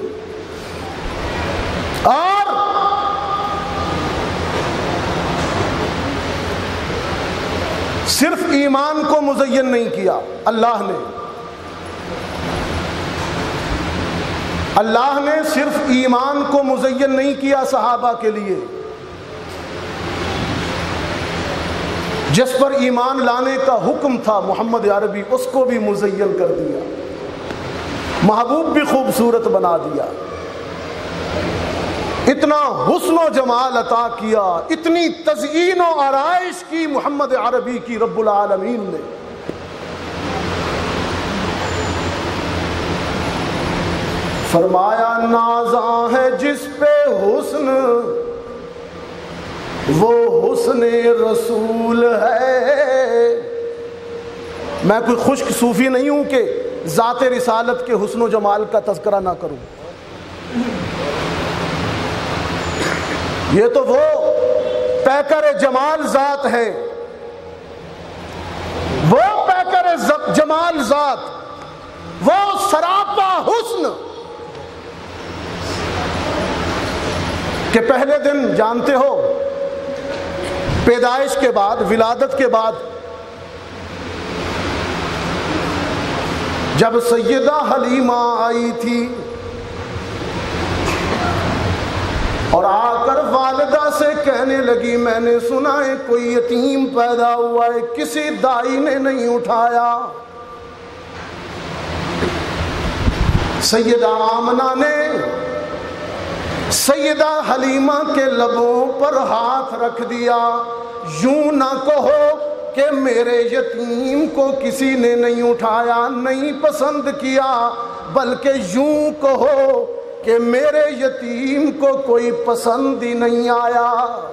Speaker 1: اور صرف ایمان کو مزین نہیں کیا اللہ نے صرف ایمان کو مزین نہیں کیا صحابہ کے لیے، جس پر ایمان لانے کا حکم تھا محمد عربی اس کو بھی مزین کر دیا، محبوب بھی خوبصورت بنا دیا، اتنا حسن و جمال عطا کیا، اتنی تزئین و آرائش کی محمد عربی کی رب العالمین نے. فرمایا نازاں ہے جس پہ حسن وہ حسن رسول ہے. میں کوئی خشک صوفی نہیں ہوں کہ ذات رسالت کے حسن و جمال کا تذکرہ نہ کروں. یہ تو وہ پیکر جمال ذات ہے، وہ پیکر جمال ذات، وہ سراپا حسن کہ پہلے دن جانتے ہو پیدائش کے بعد، ولادت کے بعد جب سیدہ حلیمہ آئی تھی اور آ کر والدہ سے کہنے لگی میں نے سنا ہے کوئی یتیم پیدا ہوا ہے، کسی دائی نے نہیں اٹھایا. سیدہ آمنہ نے سیدہ حلیمہ کے لبوں پر ہاتھ رکھ دیا. یوں نہ کہو کہ میرے یتیم کو کسی نے نہیں اٹھایا، نہیں پسند کیا، بلکہ یوں کہو کہ میرے یتیم کو کوئی پسند ہی نہیں آیا.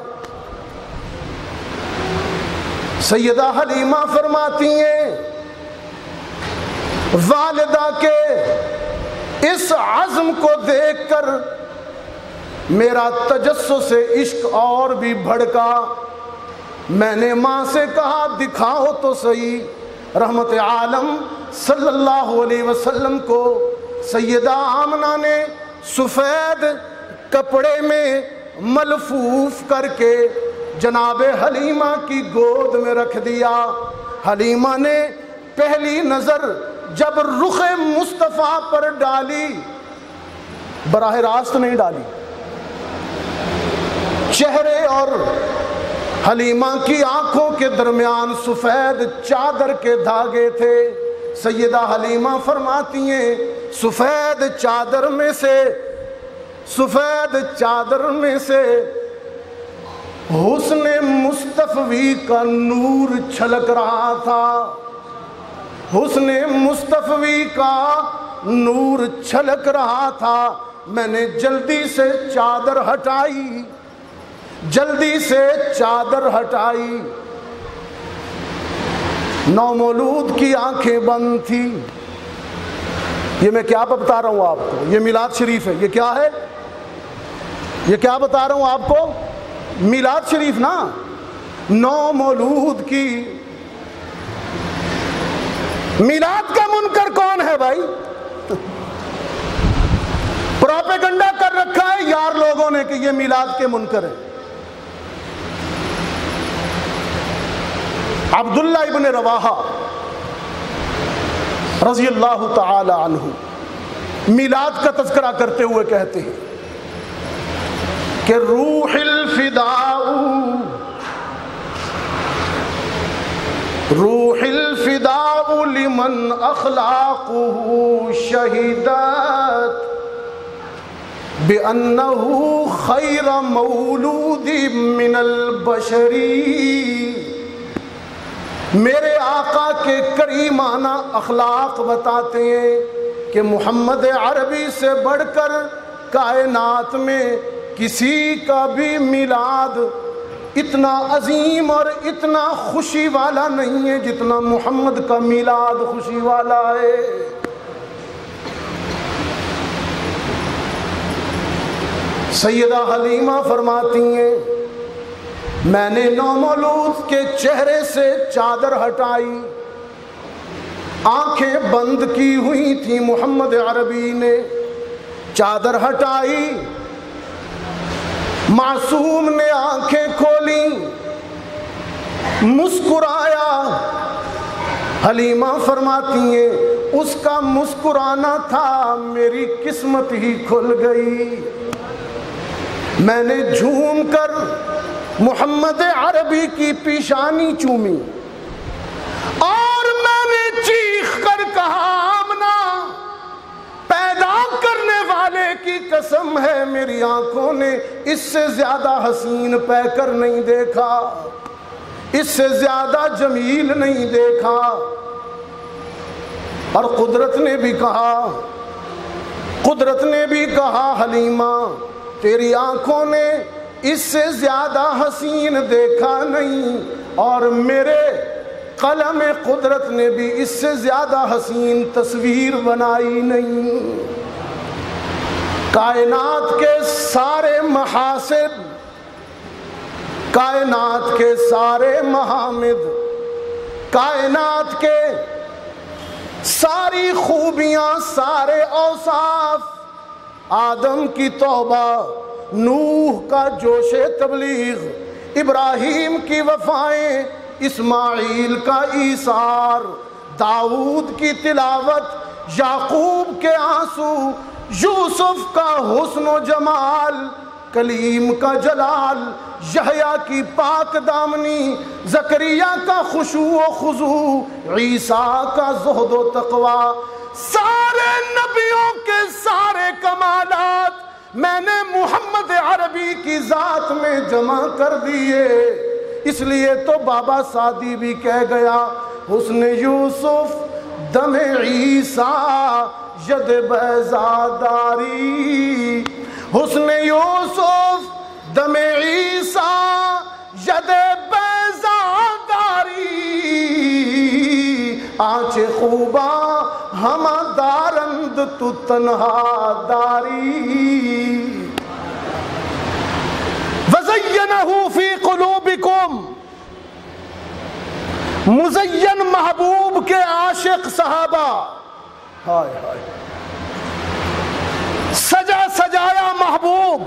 Speaker 1: سیدہ حلیمہ فرماتی ہیں والدہ کے اس عزم کو دیکھ کر میرا تجسس عشق اور بھی بھڑکا. میں نے ماں سے کہا دکھاؤ تو صحیح رحمت عالم صلی اللہ علیہ وسلم کو. سیدہ آمنہ نے سفید کپڑے میں ملفوف کر کے جناب حلیمہ کی گود میں رکھ دیا. حلیمہ نے پہلی نظر جب رخ مصطفیٰ پر ڈالی، براہ راست نہیں ڈالی، چہرے اور حلیمہ کی آنکھوں کے درمیان سفید چادر کے دھاگے تھے. سیدہ حلیمہ فرماتی ہیں سفید چادر میں سے حسن مصطفی کا نور چھلک رہا تھا. حسن مصطفی کا نور چھلک رہا تھا. میں نے جلدی سے چادر ہٹائی. نومولود کی آنکھیں بند تھی. یہ میں کیا بتا رہا ہوں آپ کو؟ یہ میلاد شریف ہے. یہ کیا ہے؟ یہ کیا بتا رہا ہوں آپ کو؟ میلاد شریف نا. نومولود کی میلاد کا منکر کون ہے بھائی؟ پروپیگنڈا کر رکھا ہے یار لوگوں نے کہ یہ میلاد کے منکر ہے. عبداللہ ابن رواحہ رضی اللہ تعالی عنہ میلاد کا تذکرہ کرتے ہوئے کہتے ہیں کہ روح الفداء لمن اخلاقه شہیدت بأنه خیر مولود من البشری. میرے آقا کے کریمانہ اخلاق بتاتے ہیں کہ محمد عربی سے بڑھ کر کائنات میں کسی کا بھی میلاد اتنا عظیم اور اتنا خوشی والا نہیں ہے جتنا محمد کا میلاد خوشی والا ہے۔ سیدہ حلیمہ فرماتی ہیں میں نے نومولود کے چہرے سے چادر ہٹائی، آنکھیں بند کی ہوئی تھی، محمد عربی نے چادر ہٹائی، معصوم نے آنکھیں کھولی، مسکرایا۔ حلیمہ فرماتی ہیں اس کا مسکرانا تھا میری قسمت ہی کھل گئی۔ میں نے جھوم کر محمد عربی کی پیشانی چومی اور میں نے چیخ کر کہا آمنہ، پیدا کرنے والے کی قسم ہے میری آنکھوں نے اس سے زیادہ حسین پیکر نہیں دیکھا، اس سے زیادہ جمیل نہیں دیکھا۔ اور قدرت نے بھی کہا حلیمہ تیری آنکھوں نے اس سے زیادہ حسین دیکھا نہیں، اور میرے قلم قدرت نے بھی اس سے زیادہ حسین تصویر بنائی نہیں۔ کائنات کے سارے محاسن، کائنات کے سارے محامد، کائنات کے ساری خوبیاں، سارے اوصاف، آدم کی توبہ، نوح کا جوش تبلیغ، ابراہیم کی وفائیں، اسماعیل کا ایثار، داؤد کی تلاوت، یعقوب کے آنسو، یوسف کا حسن و جمال، کلیم کا جلال، یحییٰ کی پاک دامنی، زکریا کا خشوع و خضوع، عیسیٰ کا زہد و تقوی، سارے نبیوں کے سارے کمالات میں نے محمد عربی کی ذات میں جمع کر دیے۔ اس لیے تو بابا سعدی بھی کہہ گیا حسن یوسف دم عیسیٰ ید بیضاداری، حسن یوسف دم عیسیٰ ید بیضاداری، آنچ خوباں ہمہ دارند تو تنہا داری۔ وَزَيَّنَهُ فِي قُلُوبِكُمْ، مزین محبوب کے عاشق صحابہ، ہائے ہائے، سجا سجایا محبوب،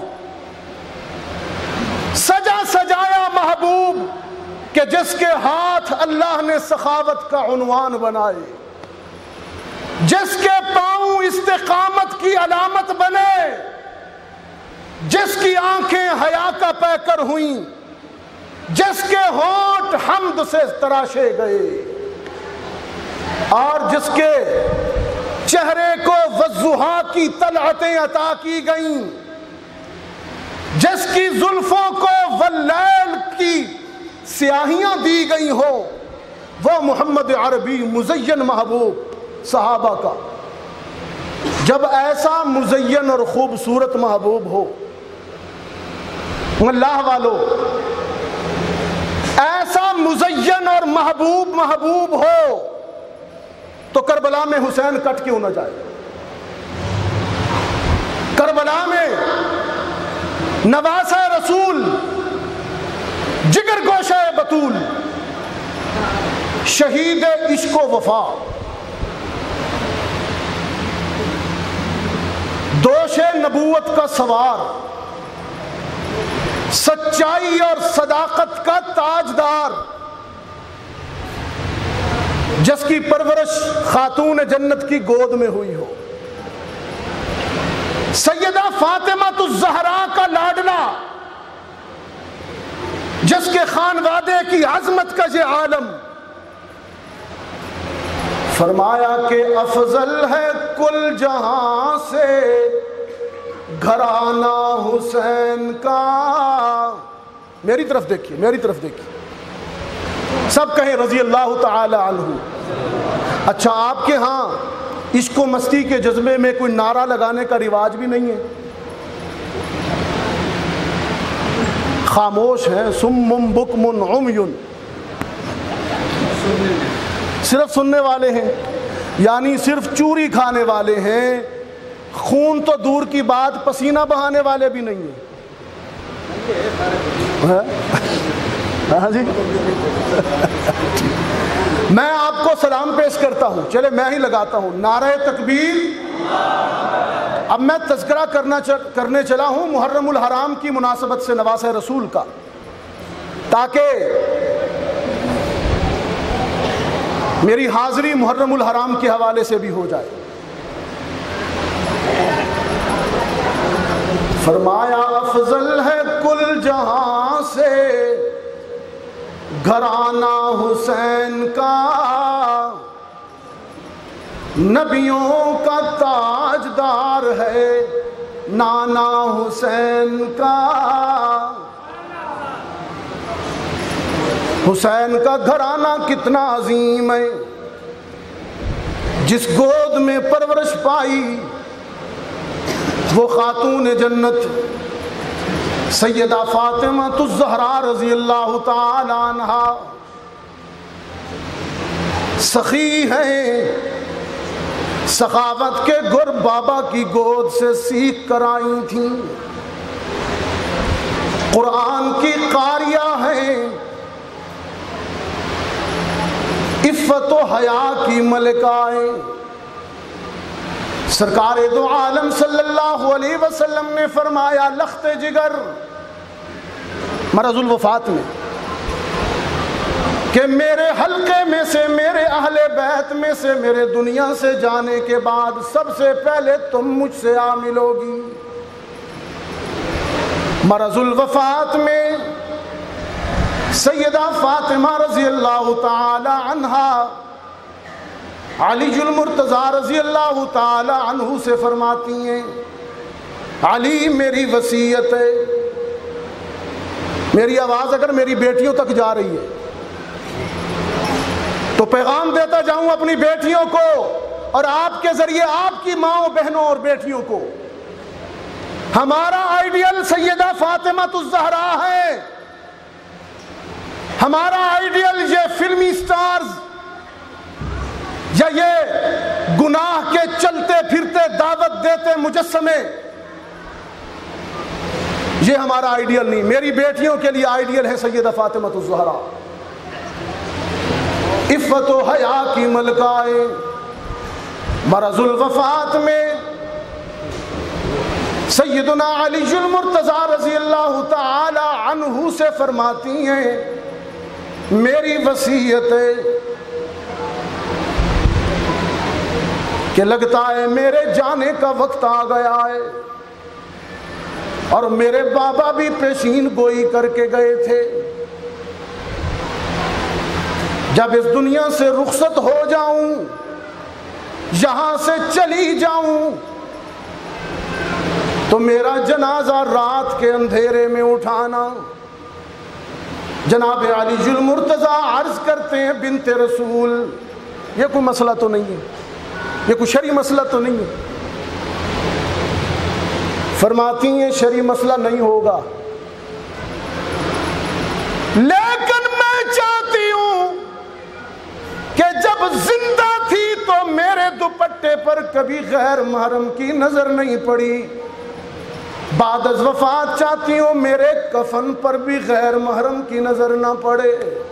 Speaker 1: سجا سجایا محبوب کہ جس کے ہاتھ اللہ نے سخاوت کا عنوان بنائے، جس کے پاؤں استقامت کی علامت بنے، جس کی آنکھیں حیا کا پیکر ہوئیں، جس کے ہونٹ حمد سے تراشے گئے، اور جس کے چہرے کو والضحیٰ کی طلعتیں عطا کی گئیں، جس کی زلفوں کو واللیل کی سیاہیاں دی گئی ہوں، وہ محمد عربی مزین محبوب صحابہ کا۔ جب ایسا مزین اور خوبصورت محبوب ہو، اللہ والو، ایسا مزین اور محبوب ہو تو کربلا میں حسین کٹ کیوں نہ جائے؟ کربلا میں نواسہ رسول، جگر گوشہ بطول، شہید عشق و وفا، دوش نبوت کا سوار، سچائی اور صداقت کا تاجدار، جس کی پرورش خاتون جنت کی گود میں ہوئی ہو، سیدہ فاطمہ الزہرا کا لاڈلا، جس کے خانوادے کی عظمت کا یہ عالم، فرمایا کہ افضل ہے کل جہاں سے گھرانہ حسین کا۔ میری طرف دیکھیے، میری طرف دیکھیے، سب کہیں رضی اللہ تعالی عنہ۔ اچھا، آپ کے ہاں عشق و مستی کے جذبے میں کوئی نعرہ لگانے کا رواج بھی نہیں ہے؟ خاموش ہیں، سم بکم عمی، صرف سننے والے ہیں، یعنی صرف چوری کھانے والے ہیں، خون تو دور کی بات پسینہ بہانے والے بھی نہیں ہیں۔ ہاں جی، میں آپ کو سلام پیش کرتا ہوں، چلے میں ہی لگاتا ہوں، نعرہ تکبیر۔ اب میں تذکرہ کرنے چلا ہوں محرم الحرام کی مناسبت سے نواسہ رسول کا، تاکہ میری حاضری محرم الحرام کے حوالے سے بھی ہو جائے۔ فرمایا افضل ہے کل جہاں سے گھرانہ حسین کا، نبیوں کا تاجدار ہے نانا حسین کا۔ حسین کا گھرانہ کتنا عظیم ہے، جس گود میں پرورش پائی وہ خاتون جنت سیدہ فاطمہ الزہرا رضی اللہ تعالی عنہا سخی ہیں، سخاوت کے گر بابا کی گود سے سیکھ کر آئی تھیں، قرآن کی قاریہ ہیں، عفت و حیا کی ملکائیں۔ سرکار دو عالم صلی اللہ علیہ وسلم نے فرمایا لخت جگر مرض الوفات میں کہ میرے حلقے میں سے، میرے اہل بیت میں سے، میرے دنیا سے جانے کے بعد سب سے پہلے تم مجھ سے آ ملو گی۔ مرض الوفات میں سیدہ فاطمہ رضی اللہ تعالی عنہا علی المرتضیٰ رضی اللہ تعالی عنہ سے فرماتی ہیں علی میری وصیت ہے، میری آواز اگر میری بیٹیوں تک جا رہی ہے تو پیغام دیتا جاؤں اپنی بیٹیوں کو، اور آپ کے ذریعے آپ کی ماں بہنوں اور بیٹیوں کو، ہمارا آئیڈیل سیدہ فاطمہ الزہرا ہے، ہمارا آئیڈیل یہ فلمی سٹارز یا یہ گناہ کے چلتے پھرتے دعوت دیتے مجسمے، یہ ہمارا آئیڈیل نہیں۔ میری بیٹیوں کے لیے آئیڈیل ہے سیدہ فاطمہ الزہرا، عفت و حیا کی ملکائیں۔ مرض الوفات میں سیدنا علی المرتضیٰ رضی اللہ تعالی عنہ سے فرماتی ہیں میری وصیت ہے کہ لگتا ہے میرے جانے کا وقت آ گیا ہے، اور میرے بابا بھی پیشین گوئی کر کے گئے تھے، جب اس دنیا سے رخصت ہو جاؤں، یہاں سے چلی جاؤں، تو میرا جنازہ رات کے اندھیرے میں اٹھانا۔ جناب علی المرتضیٰ عرض کرتے ہیں بنت رسول، یہ کوئی مسئلہ تو نہیں ہے، یہ کوئی شرعی مسئلہ تو نہیں ہے؟ فرماتی ہیں شرعی مسئلہ نہیں ہوگا، لیکن میں چاہتی ہوں کہ جب زندہ تھی تو میرے دوپٹے پر کبھی غیر محرم کی نظر نہیں پڑی، بعد از وفات چاہتی ہوں میرے کفن پر بھی غیر محرم کی نظر نہ پڑے۔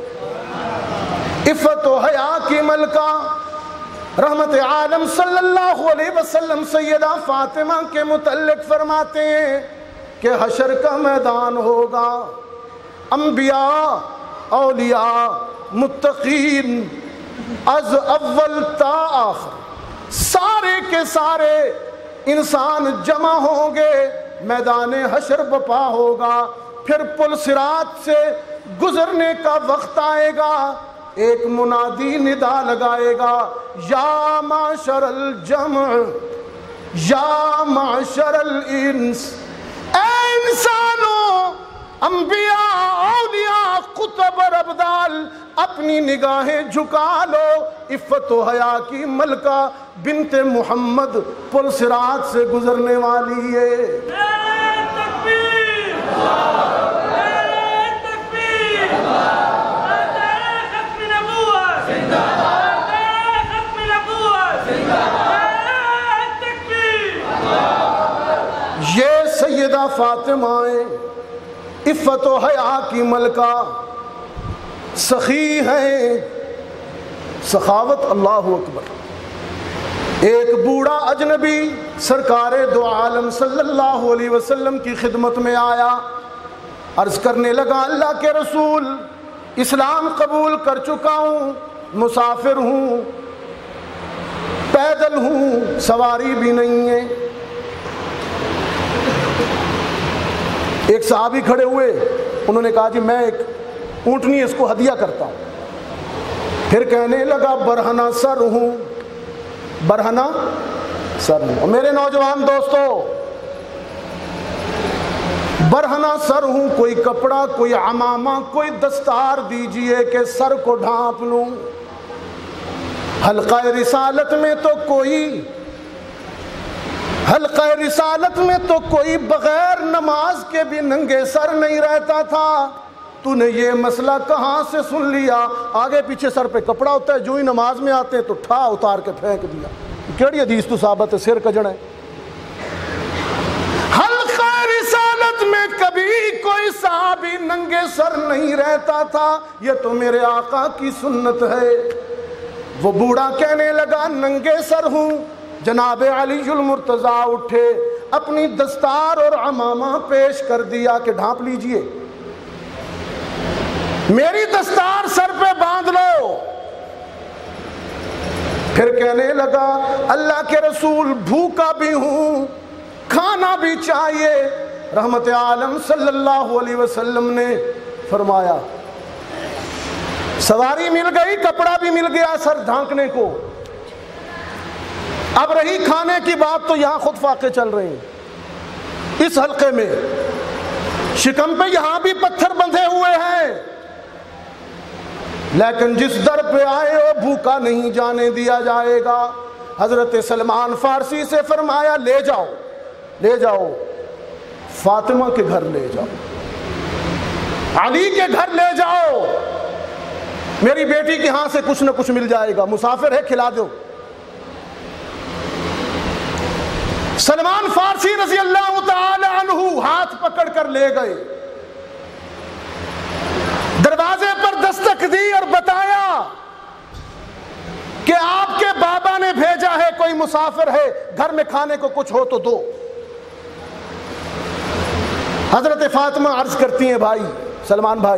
Speaker 1: عفت و حیا کی ملکہ رحمت عالم صلی اللہ علیہ وسلم سیدہ فاطمہ کے متعلق فرماتے ہیں کہ حشر کا میدان ہوگا، انبیاء، اولیاء، متقین از اول تا آخر سارے کے سارے انسان جمع ہوں گے، میدان حشر بپا ہوگا، پھر پل صراط سے گزرنے کا وقت آئے گا، ایک منادی ندا لگائے گا یا معشر الجمع یا معشر الانس، اے انسانوں، انبیاء، اولیاء، قطب اور ابدال، اپنی نگاہیں جھکا لو، عفت و حیا کی ملکہ بنت محمد پل صراط سے گزرنے والی ہے۔ سیدہ فاطمہ عفت و حیا کی ملکہ، سخی ہیں، سخاوت، اللہ اکبر۔ ایک بوڑھا اجنبی سرکار دو عالم صلی اللہ علیہ وسلم کی خدمت میں آیا، عرض کرنے لگا اللہ کے رسول، اسلام قبول کر چکا ہوں، مسافر ہوں، پیدل ہوں، سواری بھی نہیں ہے۔ ایک صحابی کھڑے ہوئے، انہوں نے کہا جی میں ایک اونٹنی اس کو ہدیہ کرتا ہوں۔ پھر کہنے لگا برہنہ سر ہوں، برہنہ سر ہوں۔ اور میرے نوجوان دوستو، برہنہ سر ہوں، کوئی کپڑا، کوئی عمامہ، کوئی دستار دیجئے کہ سر کو ڈھانپ لوں۔ حلقہ رسالت میں تو کوئی بغیر نماز کے بھی ننگے سر نہیں رہتا تھا، تو نے یہ مسئلہ کہاں سے سن لیا؟ آگے پیچھے سر پہ کپڑا ہوتا ہے، جو ہی نماز میں آتے ہیں تو ٹھا اتار کے پھینک دیا۔ کیڑی حدیث تو ثابت ہے سر کجڑ ہے؟ حلقہ رسالت میں کبھی کوئی صحابی ننگے سر نہیں رہتا تھا، یہ تو میرے آقا کی سنت ہے۔ وہ بوڑھا کہنے لگا ننگے سر ہوں۔ جناب علی المرتضیٰ اٹھے، اپنی دستار اور عمامہ پیش کر دیا کہ ڈھانپ لیجئے، میری دستار سر پہ باندھ لو۔ پھر کہنے لگا اللہ کے رسول بھوکا بھی ہوں، کھانا بھی چاہیے۔ رحمت عالم صلی اللہ علیہ وسلم نے فرمایا سواری مل گئی، کپڑا بھی مل گیا سر ڈھانکنے کو، اب رہی کھانے کی بات تو یہاں خود فاقے چل رہے ہیں۔ اس حلقے میں شکم پہ یہاں بھی پتھر بندھے ہوئے ہیں، لیکن جس در پہ آئے ہو بھوکا نہیں جانے دیا جائے گا۔ حضرت سلمان فارسی سے فرمایا لے جاؤ فاطمہ کے گھر لے جاؤ، علی کے گھر لے جاؤ، میری بیٹی کے ہاں سے کچھ نہ کچھ مل جائے گا، مسافر ہے کھلا دو۔ سلمان فارسی رضی اللہ تعالی عنہ ہاتھ پکڑ کر لے گئے، دروازے پر دستک دی اور بتایا کہ آپ کے بابا نے بھیجا ہے، کوئی مسافر ہے، گھر میں کھانے کو کچھ ہو تو دو۔ حضرت فاطمہ عرض کرتی ہیں بھائی سلمان بھائی،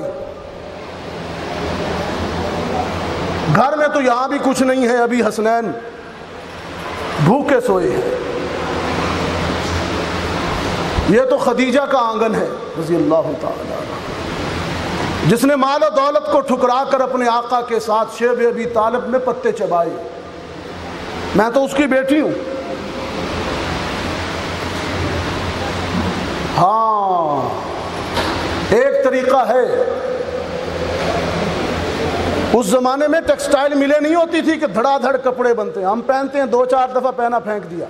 Speaker 1: گھر میں تو یہاں بھی کچھ نہیں ہے، ابھی حسنین بھوکے سوئے ہیں، یہ تو خدیجہ کا آنگن ہے رضی اللہ تعالی عنہ، جس نے مال و دولت کو ٹھکرا کر اپنے آقا کے ساتھ شیب ابی طالب میں پتے چبائے، میں تو اس کی بیٹی ہوں۔ ہاں ایک طریقہ ہے، اس زمانے میں ٹیکسٹائل ملیں نہیں ہوتی تھی کہ دھڑا دھڑ کپڑے بنتے ہیں، ہم پہنتے ہیں 2-4 دفعہ پہنا پھینک دیا۔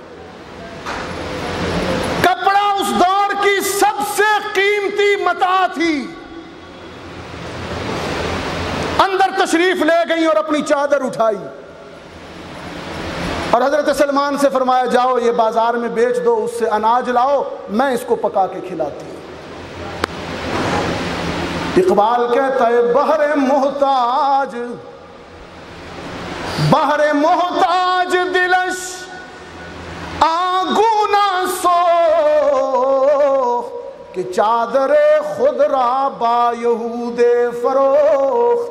Speaker 1: کپڑا اس دور کی سب سے قیمتی متاع تھی۔ اندر تشریف لے گئی اور اپنی چادر اٹھائی اور حضرت سلمان سے فرمایا جاؤ یہ بازار میں بیچ دو، اس سے اناج لاؤ، میں اس کو پکا کے کھلاتی ہوں۔ اقبال کہتا ہے بہر محتاج دلش آگونا سو کہ چادر خود را با یہود فروخت۔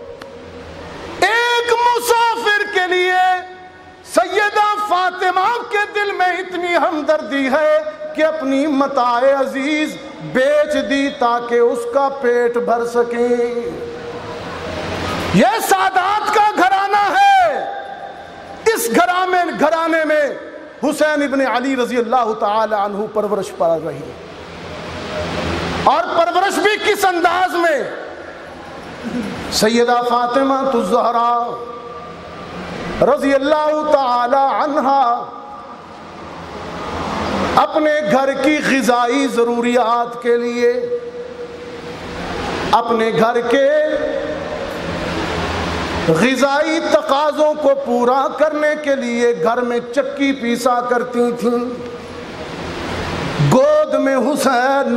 Speaker 1: ایک مسافر کے لیے سیدہ فاطمہ کے دل میں اتنی ہمدردی ہے کہ اپنی متاع عزیز بیچ دی تاکہ اس کا پیٹ بھر سکے۔ یہ سادات کا گھرانہ ہے، اس گھرانے میں حسین ابن علی رضی اللہ تعالی عنہ پرورش پا رہی، اور پرورش بھی کس انداز میں؟ سیدہ فاطمہ الزہرا رضی اللہ تعالی عنہا اپنے گھر کی غذائی ضروریات کے لیے، اپنے گھر کے غذائی تقاضوں کو پورا کرنے کے لیے گھر میں چکی پیسا کرتی تھیں، گود میں حسین،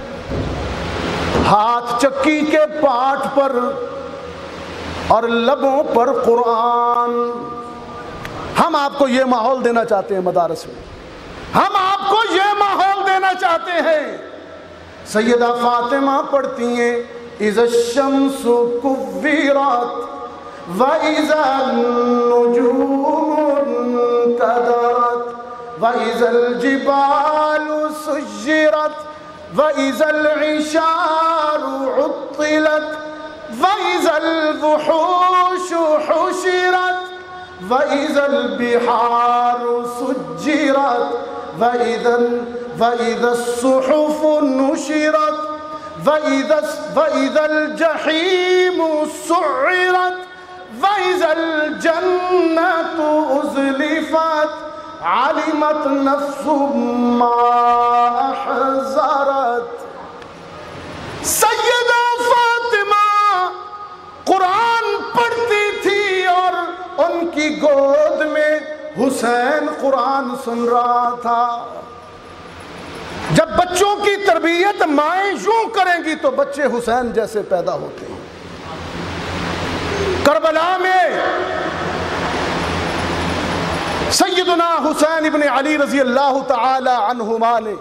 Speaker 1: ہاتھ چکی کے پاٹ پر اور لبوں پر قرآن۔ ہم آپ کو یہ ماحول دینا چاہتے ہیں مدارس میں، ہم آپ کو یہ ماحول دینا چاہتے ہیں۔ سیدہ فاطمہ پڑھتی ہیں اذا الشمس کورت وَإِذَا النُّجُومُ انْكَدَرَتْ وَإِذَا الْجِبَالُ سُجِّرَتْ وَإِذَا الْعِشَارُ عُطِّلَتْ وَإِذَا الْوُحُوشُ حُشِرَتْ وَإِذَا الْبِحَارُ سُجِّرَتْ وَإِذَا الصُّحُفُ نُشِرَتْ وَإِذَا الْجَحِيمُ سُعِّرَتْ وَإِذَا الْجَنَّةُ أُزْلِفَتْ عَلِمَتْ نَفْسٌ مَّا أَحْضَرَتْ۔ سیدہ فاطمہ قرآن پڑھتی تھی اور ان کی گود میں حسین قرآن سن رہا تھا۔ جب بچوں کی تربیت مائیں یوں کریں گی تو بچے حسین جیسے پیدا ہوتے ہیں۔ کربلا میں سیدنا حسین ابن علی رضی اللہ تعالی عنہما نے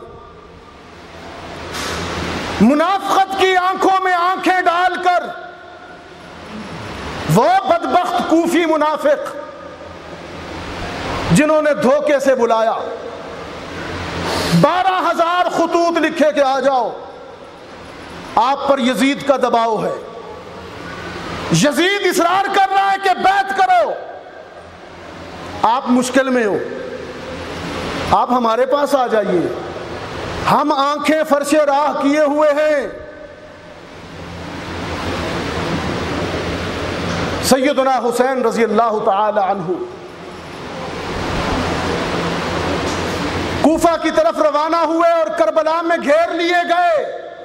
Speaker 1: منافقت کی آنکھوں میں آنکھیں ڈال کر وہ بدبخت کوفی منافق جنہوں نے دھوکے سے بلایا، 12,000 خطوط لکھے کہ آ جاؤ، آپ پر یزید کا دباؤ ہے، یزید اصرار کر رہا ہے کہ بیعت کرو، آپ مشکل میں ہو، آپ ہمارے پاس آ جائیے، ہم آنکھیں فرش راہ کیے ہوئے ہیں۔ سیدنا حسین رضی اللہ تعالی عنہ کوفہ کی طرف روانہ ہوئے اور کربلا میں گھیر لیے گئے،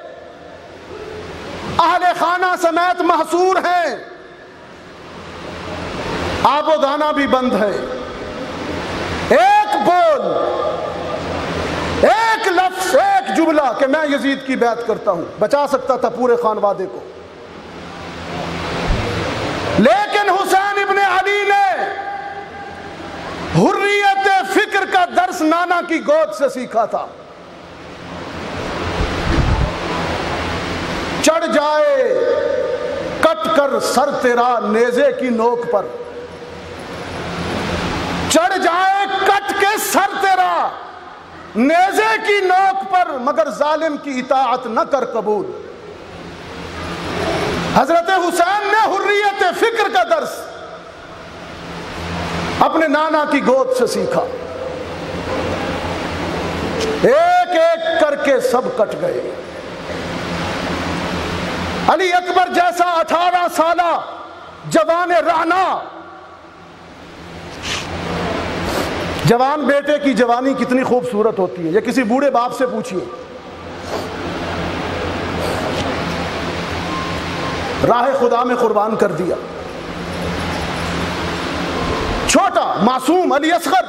Speaker 1: اہل خانہ سمیت محصور ہیں، آب و دانہ بھی بند ہے، ایک بول، ایک لفظ، ایک جملہ کہ میں یزید کی بیعت کرتا ہوں بچا سکتا تھا پورے خانوادے کو۔ لیکن حسین ابن علی نے حریت فکر کا درس نانا کی گود سے سیکھا تھا۔ چڑھ جائے کٹ کر سر تیرا نیزے کی نوک پر، چڑھ جائے کٹ کے سر تیرا نیزے کی نوک پر، مگر ظالم کی اطاعت نہ کر قبول۔ حضرت حسین نے حریت فکر کا درس اپنے نانا کی گود سے سیکھا، ایک ایک کر کے سب کٹ گئے۔ علی اکبر جیسا 18 سالہ جوان رعنا، جوان بیٹے کی جوانی کتنی خوبصورت ہوتی ہے، یہ کسی بوڑھے باپ سے پوچھئے، راہ خدا میں قربان کر دیا، چھوٹا معصوم علی اصغر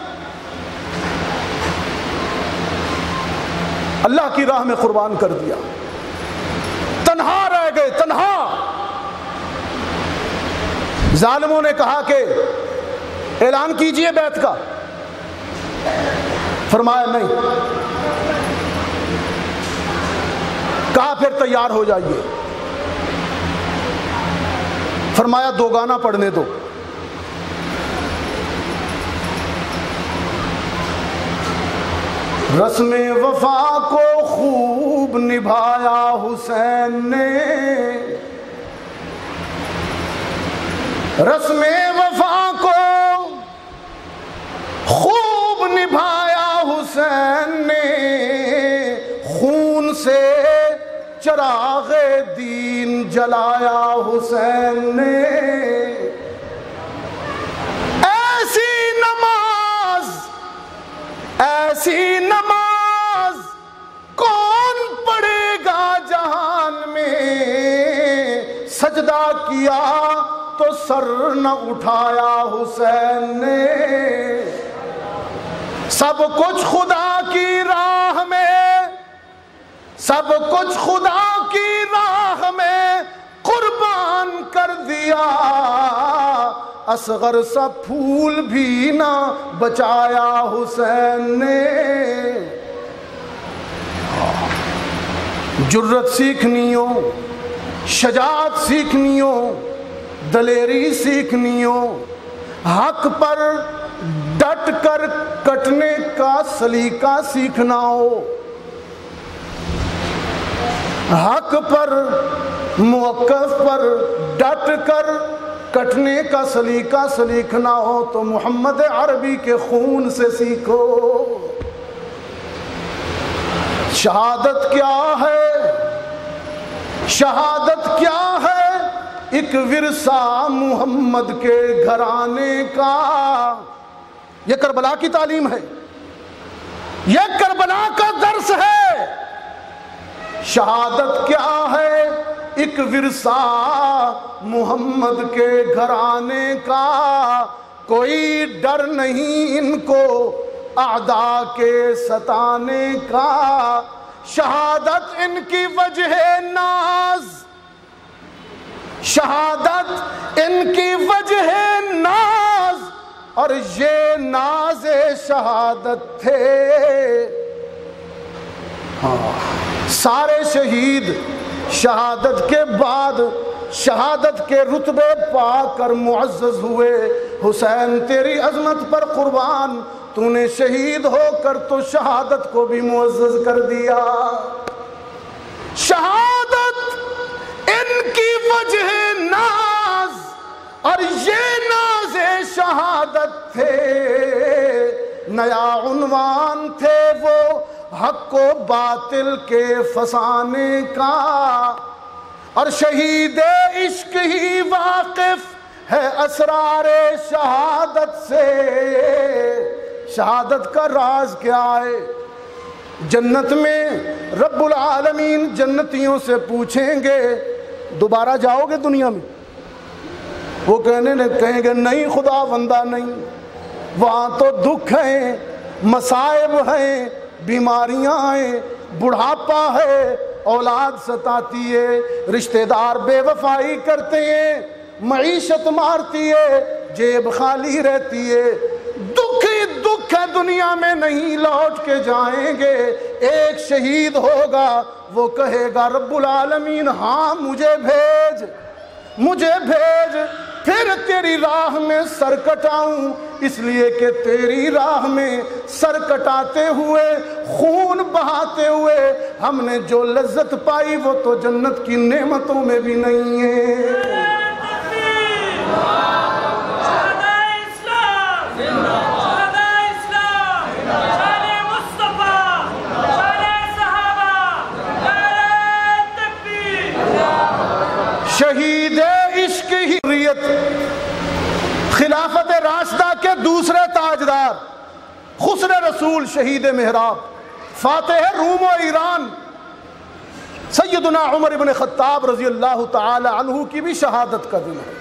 Speaker 1: اللہ کی راہ میں قربان کر دیا، تنہا رہ گئے، تنہا۔ ظالموں نے کہا کہ اعلان کیجئے بیعت کا، فرمایا نہیں، کہا پھر تیار ہو جائیے، فرمایا 2 گانا پڑھنے دو، رسم وفا کو خوب نبھایا حسین نے، رسم وفا کو خوب نبھایا حسین نے، خون سے چراغ دین جلایا حسین نے، ایسی نماز کون پڑھے گا جہان میں، سجدہ کیا تو سر نہ اٹھایا حسین نے، سب کچھ خدا کی راہ میں سب کچھ خدا کی راہ میں قربان کر دیا، اصغر سا پھول بھی نہ بچایا حسین نے۔ جرت سیکھنی ہو، شجاعت سیکھنی ہو، دلیری سیکھنی ہو، حق پر ڈٹ کر کٹنے کا سلیقہ سیکھنا ہو، حق پر موقف پر ڈٹ کر کٹنے کا سلیقہ سیکھنا ہو تو محمد عربی کے خون سے سیکھو۔ شہادت کیا ہے؟ شہادت کیا ہے؟ ایک ورثہ محمد کے گھرانے کا۔ یہ کربلا کی تعلیم ہے، یہ کربلا کا درس ہے۔ شہادت کیا ہے؟ ایک ورثہ محمد کے گھرانے کا۔ کوئی ڈر نہیں ان کو اعداء کے ستانے کا۔ شہادت ان کی وجہ ناز، شہادت ان کی وجہ ناز، اور یہ ناز شہادت تھے۔ سارے شہید شہادت کے بعد شہادت کے رتبے پا کر معزز ہوئے۔ حسین تیری عظمت پر قربان، تو نے شہید ہو کر تو شہادت کو بھی معزز کر دیا۔ شہادت ان کی وجہ ناز، اور یہ ناز شہادت تھے۔ نیا عنوان تھے وہ حق و باطل کے فسانے کا، اور شہید عشق ہی واقف ہے اسرار شہادت سے۔ شہادت کا راز کیا ہے؟ جنت میں رب العالمین جنتیوں سے پوچھیں گے دوبارہ جاؤ گے دنیا میں؟ وہ کہیں گے نہیں خدا بندہ نہیں، وہاں تو دکھ ہیں، مصائب ہیں، بیماریاں ہیں، بڑھاپا ہے، اولاد ستاتی ہے، رشتہ دار بے وفائی کرتے ہیں، معیشت مارتی ہے، جیب خالی رہتی ہے، دکھ ہی دکھ ہے، دنیا میں نہیں لوٹ کے جائیں گے۔ ایک شہید ہوگا، وہ کہے گا رب العالمین ہاں مجھے بھیج، مجھے بھیج، پھر تیری راہ میں سر کٹاؤں، اس لیے کہ تیری راہ میں سر کٹاتے ہوئے، خون بہاتے ہوئے ہم نے جو لذت پائی وہ تو جنت کی نعمتوں میں بھی نہیں ہے۔ شہید عشق ہی حریت، خلافت راشدہ کے دوسرے تاجدار، خسر رسول شہید محراب، فاتح روم و ایران سیدنا عمر بن خطاب رضی اللہ تعالی عنہ کی بھی شہادت کا دن ہے۔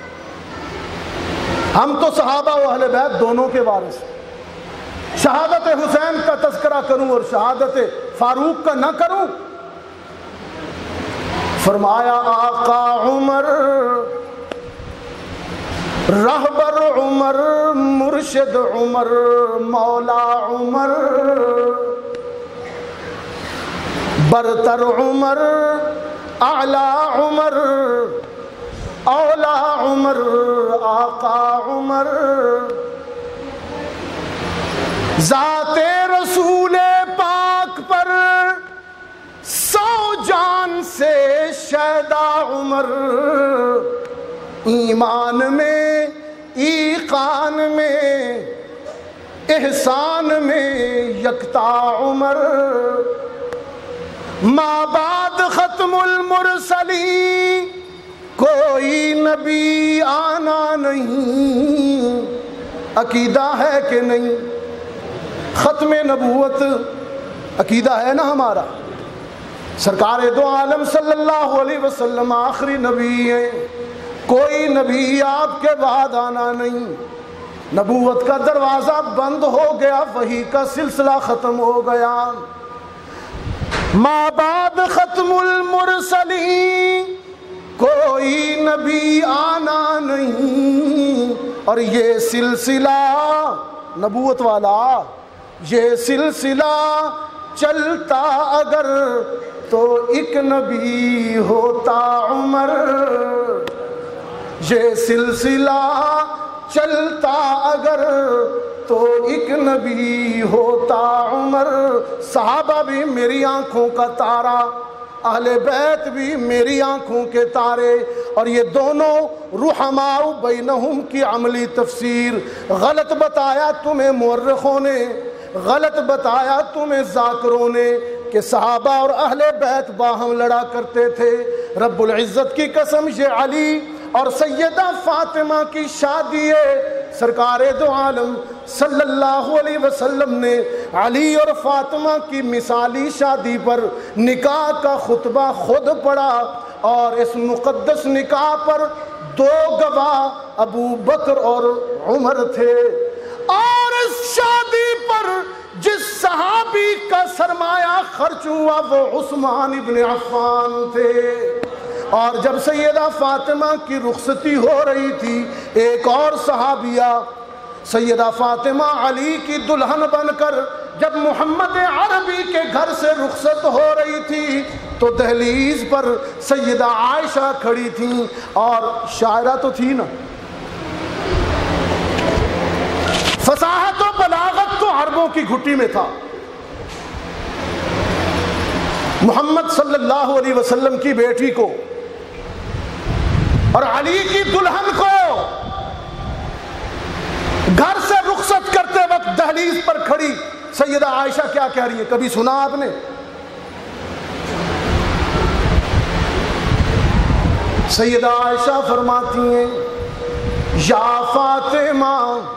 Speaker 1: ہم تو صحابہ و اہل بیت دونوں کے وارث ہیں۔ شہادت حسین کا تذکرہ کروں اور شہادت فاروق کا نہ کروں؟ فرمایا آقا عمر، رہبر عمر، مرشد عمر، مولا عمر، برتر عمر، اعلی عمر، اولا عمر، آقا عمر، ذات رسول پاک پر 100 جان سے شیدا عمر، ایمان میں، ایقان میں، احسان میں یکتا عمر، ماں بعد ختم المرسلین کوئی نبی آنا نہیں۔ عقیدہ ہے کہ نہیں؟ ختم نبوت عقیدہ ہے نا ہمارا؟ سرکار دو عالم صلی اللہ علیہ وسلم آخری نبی ہیں، کوئی نبی آپ کے بعد آنا نہیں۔ نبوت کا دروازہ بند ہو گیا، وحی کا سلسلہ ختم ہو گیا۔ ماں بعد بعد ختم المرسلین کوئی نبی آنا نہیں، اور یہ سلسلہ نبوت والا، یہ سلسلہ چلتا اگر تو ایک نبی ہوتا عمر، یہ سلسلہ چلتا اگر تو ایک نبی ہوتا عمر۔ صحابہ بھی میری آنکھوں کا تارا، اہل بیت بھی میری آنکھوں کے تارے، اور یہ دونوں رحماء بینہم کی عملی تفسیر۔ غلط بتایا تمہیں مورخوں نے، غلط بتایا تمہیں ذاکروں نے کہ صحابہ اور اہل بیت باہم لڑا کرتے تھے۔ رب العزت کی قسم، یہ علی اور سیدہ فاطمہ کی شادی ہے۔ سرکار دو عالم صلی اللہ علیہ وسلم نے علی اور فاطمہ کی مثالی شادی پر نکاح کا خطبہ خود پڑھا، اور اس مقدس نکاح پر 2 گواہ ابو بکر اور عمر تھے، اور اس شادی پر جس صحابی کا سرمایہ خرچ ہوا وہ عثمان ابن عفان تھے۔ اور جب سیدہ فاطمہ کی رخصتی ہو رہی تھی، ایک اور صحابیہ سیدہ فاطمہ علی کی دلہن بن کر جب محمد عربی کے گھر سے رخصت ہو رہی تھی تو دہلیز پر سیدہ عائشہ کھڑی تھیں، اور شاعرہ تو تھی نا، فصاحت و بلاغت تو عربوں کی گھٹی میں تھا۔ محمد صلی اللہ علیہ وسلم کی بیٹی کو اور علی کی دلہن کو گھر سے رخصت کرتے وقت دہلیز پر کھڑی سیدہ عائشہ کیا کہہ رہی ہے، کبھی سنا آپ نے؟ سیدہ عائشہ فرماتی ہیں، یا فاطمہ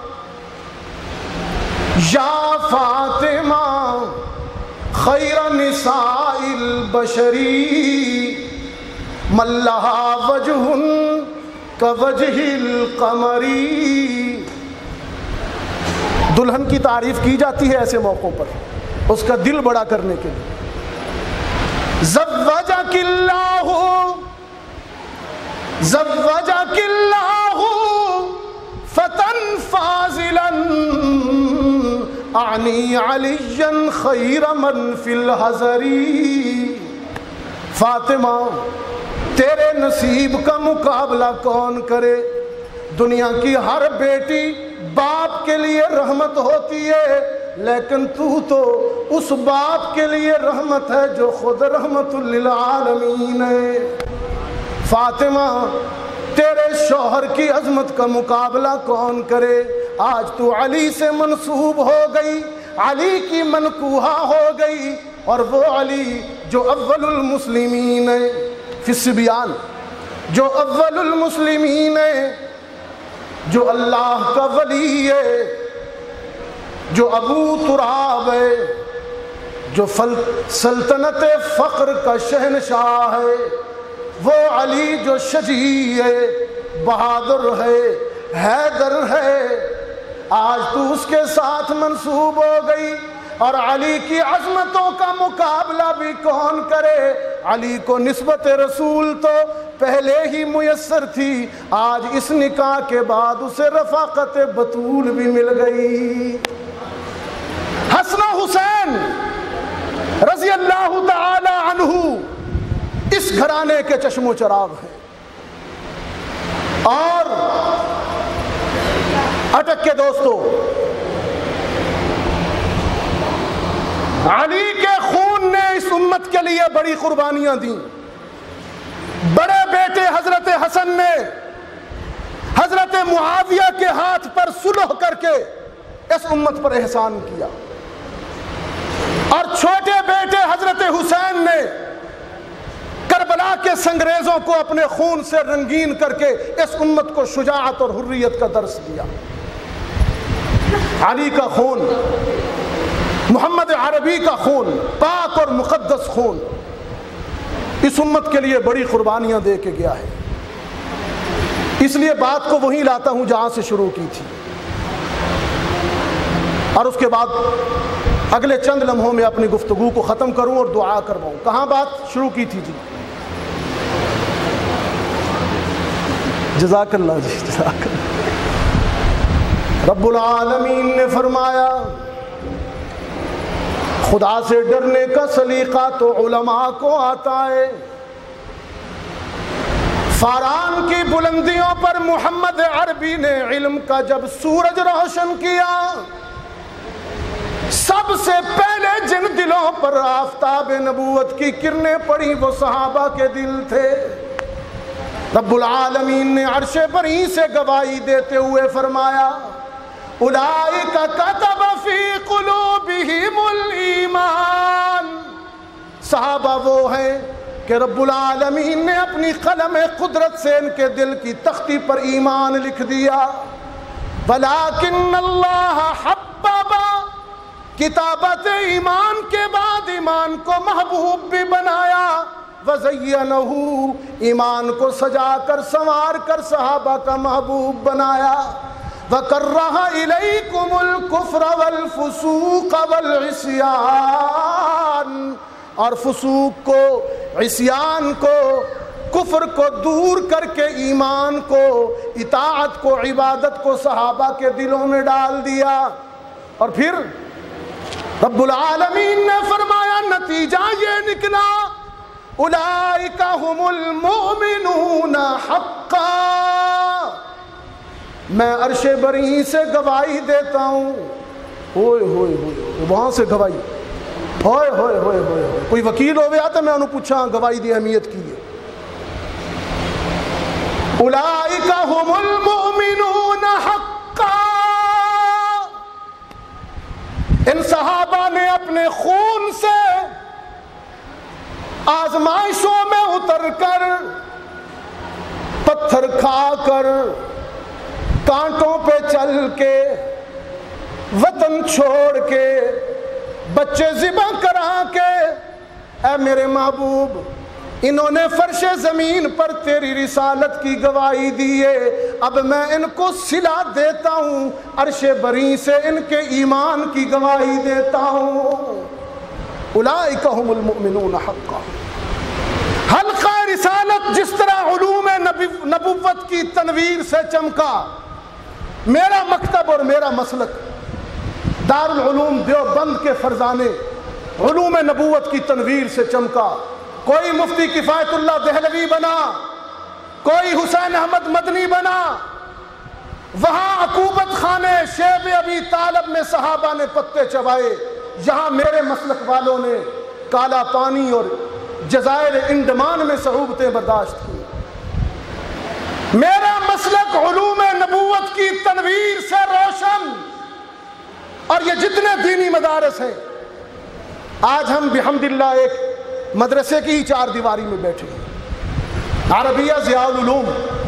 Speaker 1: یا فاطمہ خیر نساء البشری من لہا وجہ کوجہ القمری۔ دلہن کی تعریف کی جاتی ہے ایسے موقعوں پر اس کا دل بڑا کرنے کے لیے۔ زوجک اللہ فتن فاضلا اعنی علی خیر من فی الحضری۔ فاطمہ تیرے نصیب کا مقابلہ کون کرے؟ دنیا کی ہر بیٹی باپ کے لیے رحمت ہوتی ہے، لیکن تو اس باپ کے لیے رحمت ہے جو خود رحمت للعالمین ہے۔ فاطمہ تیرے شوہر کی عظمت کا مقابلہ کون کرے؟ آج تو علی سے منسوب ہو گئی، علی کی منکوہہ ہو گئی، اور وہ علی جو اول المسلمین ہے فی الصبیان، جو اول المسلمین ہے، جو اللہ کا ولی ہے، جو ابو تراب ہے، جو سلطنت فقر کا شہنشاہ ہے، وہ علی جو شجیع ہے، بہادر ہے، حیدر ہے، آج تو اس کے ساتھ منسوب ہو گئی، اور علی کی عظمتوں کا مقابلہ بھی کون کرے؟ علی کو نسبت رسول تو پہلے ہی میسر تھی، آج اس نکاح کے بعد اسے رفاقت بطول بھی مل گئی۔ حسن و حسین رضی اللہ تعالی عنہ اس گھرانے کے چشم و چراغ ہیں، اور اٹک کے دوستو، علی کے خون نے اس امت کے لیے بڑی قربانیاں دیں۔ بڑے بیٹے حضرت حسن نے حضرت معاویہ کے ہاتھ پر صلح کر کے اس امت پر احسان کیا، اور چھوٹے بیٹے حضرت حسین نے کربلا کے سنگریزوں کو اپنے خون سے رنگین کر کے اس امت کو شجاعت اور حریت کا درس دیا۔ علی کا خون، محمد عربی کا خون، پاک اور مقدس خون اس امت کے لیے بڑی قربانیاں دے کے گیا ہے۔ اس لیے بات کو وہیں لاتا ہوں جہاں سے شروع کی تھی، اور اس کے بعد اگلے چند لمحوں میں اپنی گفتگو کو ختم کروں اور دعا کرواؤں. کہاں بات شروع کی تھی جی؟ جزاک اللہ جی، جزاک اللہ. رب العالمین نے فرمایا خدا سے ڈرنے کا سلیقہ تو علماء کو آتا ہے. فاران کی بلندیوں پر محمد عربی نے علم کا جب سورج روشن کیا، سب سے پہلے جن دلوں پر آفتاب نبوت کی کرنیں پڑی وہ صحابہ کے دل تھے. رب العالمین نے عرش بری سے گواہی دیتے ہوئے فرمایا اولئک کتب فی قلوبہم الایمان. صحابہ وہ ہیں کہ رب العالمین نے اپنی قلم قدرت سے ان کے دل کی تختی پر ایمان لکھ دیا. ولیکن اللہ حبب، کتابت ایمان کے بعد ایمان کو محبوب بھی بنایا. وزینہ، ایمان کو سجا کر سنوار کر صحابہ کا محبوب بنایا. وکرہ الیکم الکفر والفسوق والعصیان، اور فسوق کو، عصیان کو، کفر کو دور کر کے ایمان کو، اطاعت کو، عبادت کو صحابہ کے دلوں میں ڈال دیا. اور پھر رب العالمین نے فرمایا نتیجہ یہ نکلا اولئک هم المؤمنون حقا. میں عرش بری سے گواہی دیتا ہوں. ہوئے ہوئے ہوئے، وہاں سے گواہی، ہوئے ہوئے ہوئے ہوئے. کوئی وکیل ہو گیا تو میں انہوں پوچھا گواہی دی اہمیت کی ہے. اولئک هم المؤمنون حقا. ان صحابہ نے اپنے خون سے آزمائشوں میں اتر کر، پتھر کھا کر، کانٹوں پہ چل کے، وطن چھوڑ کے، بچے ذبح کرا کے، اے میرے محبوب انہوں نے فرش زمین پر تیری رسالت کی گواہی دی ہے، اب میں ان کو صلہ دیتا ہوں، عرش بری سے ان کے ایمان کی گواہی دیتا ہوں. اولئک هم المؤمنون حقا. حلقہ رسالت جس طرح علوم نبوت کی تنویر سے چمکا، میرا مکتب اور میرا مسلک دارالعلوم دیوبند کے فرزانے علوم نبوت کی تنویر سے چمکا. کوئی مفتی کفایت اللہ دہلوی بنا، کوئی حسین احمد مدنی بنا. وہاں عقوبت خانے شیب ابی طالب میں صحابہ نے پتے چبائے، یہاں میرے مسلک والوں نے کالا پانی اور جزائر انڈمان میں صعوبتیں برداشت کی. میرا مسلک علوم نبوت کی تنویر سے روشن. اور یہ جتنے دینی مدارس ہیں، آج ہم بحمداللہ ایک مدرسے کی ہی چار دیواری میں بیٹھے ہیں، عربیہ ضیاء العلوم.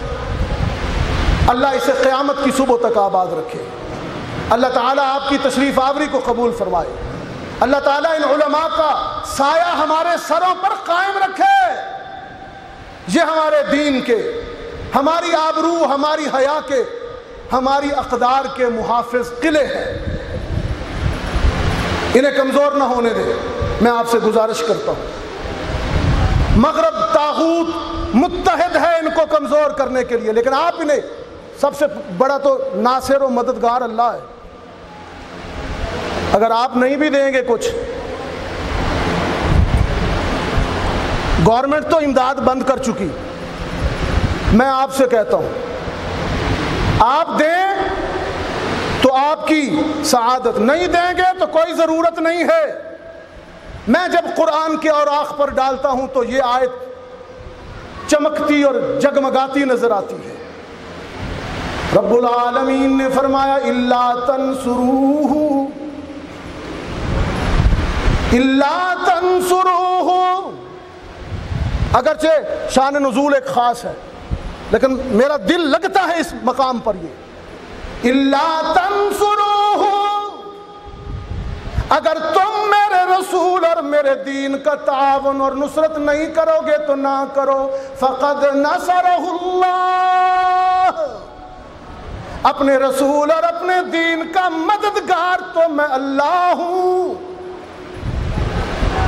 Speaker 1: اللہ اسے قیامت کی صبح تک آباد رکھے. اللہ تعالیٰ آپ کی تشریف آوری کو قبول فرمائے. اللہ تعالیٰ ان علماء کا سایہ ہمارے سروں پر قائم رکھے. یہ ہمارے دین کے، ہماری آبرو، ہماری حیا کے، ہماری اقدار کے محافظ قلعے ہیں. انہیں کمزور نہ ہونے دیں. میں آپ سے گزارش کرتا ہوں، مغرب طاغوت متحد ہے ان کو کمزور کرنے کے لیے، لیکن آپ انہیں، سب سے بڑا تو ناصر و مددگار اللہ ہے. اگر آپ نہیں بھی دیں گے کچھ، گورنمنٹ تو امداد بند کر چکی. میں آپ سے کہتا ہوں آپ دیں تو آپ کی سعادت، نہیں دیں گے تو کوئی ضرورت نہیں ہے. میں جب قرآن کے اوراق پر ڈالتا ہوں تو یہ آیت چمکتی اور جگمگاتی نظر آتی ہے. رب العالمین نے فرمایا الا تنصروہ، الا تنصروہ. اگرچہ شان نزول ایک خاص ہے، لیکن میرا دل لگتا ہے اس مقام پر یہ الا تنصروہ. اگر تم میرے رسول اور میرے دین کا تعاون اور نصرت نہیں کرو گے تو نہ کرو. فقد نصرہ اللہ، اپنے رسول اور اپنے دین کا مددگار تو میں اللہ ہوں.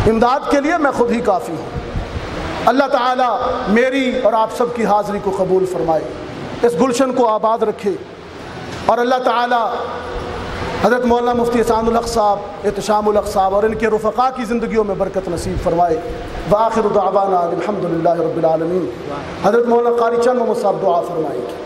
Speaker 1: امداد کے لیے میں خود ہی کافی ہوں۔ اللہ تعالیٰ میری اور آپ سب کی حاضری کو قبول فرمائے، اس گلشن کو آباد رکھے، اور اللہ تعالیٰ حضرت مولانا مفتی احسان الحق صاحب، احتشام الحق صاحب اور ان کے رفقاء کی زندگیوں میں برکت نصیب فرمائے۔ وآخر دعوانا الحمدللہ رب العالمین۔ حضرت مولانا قاری چند محمد صاحب دعا فرمائیں۔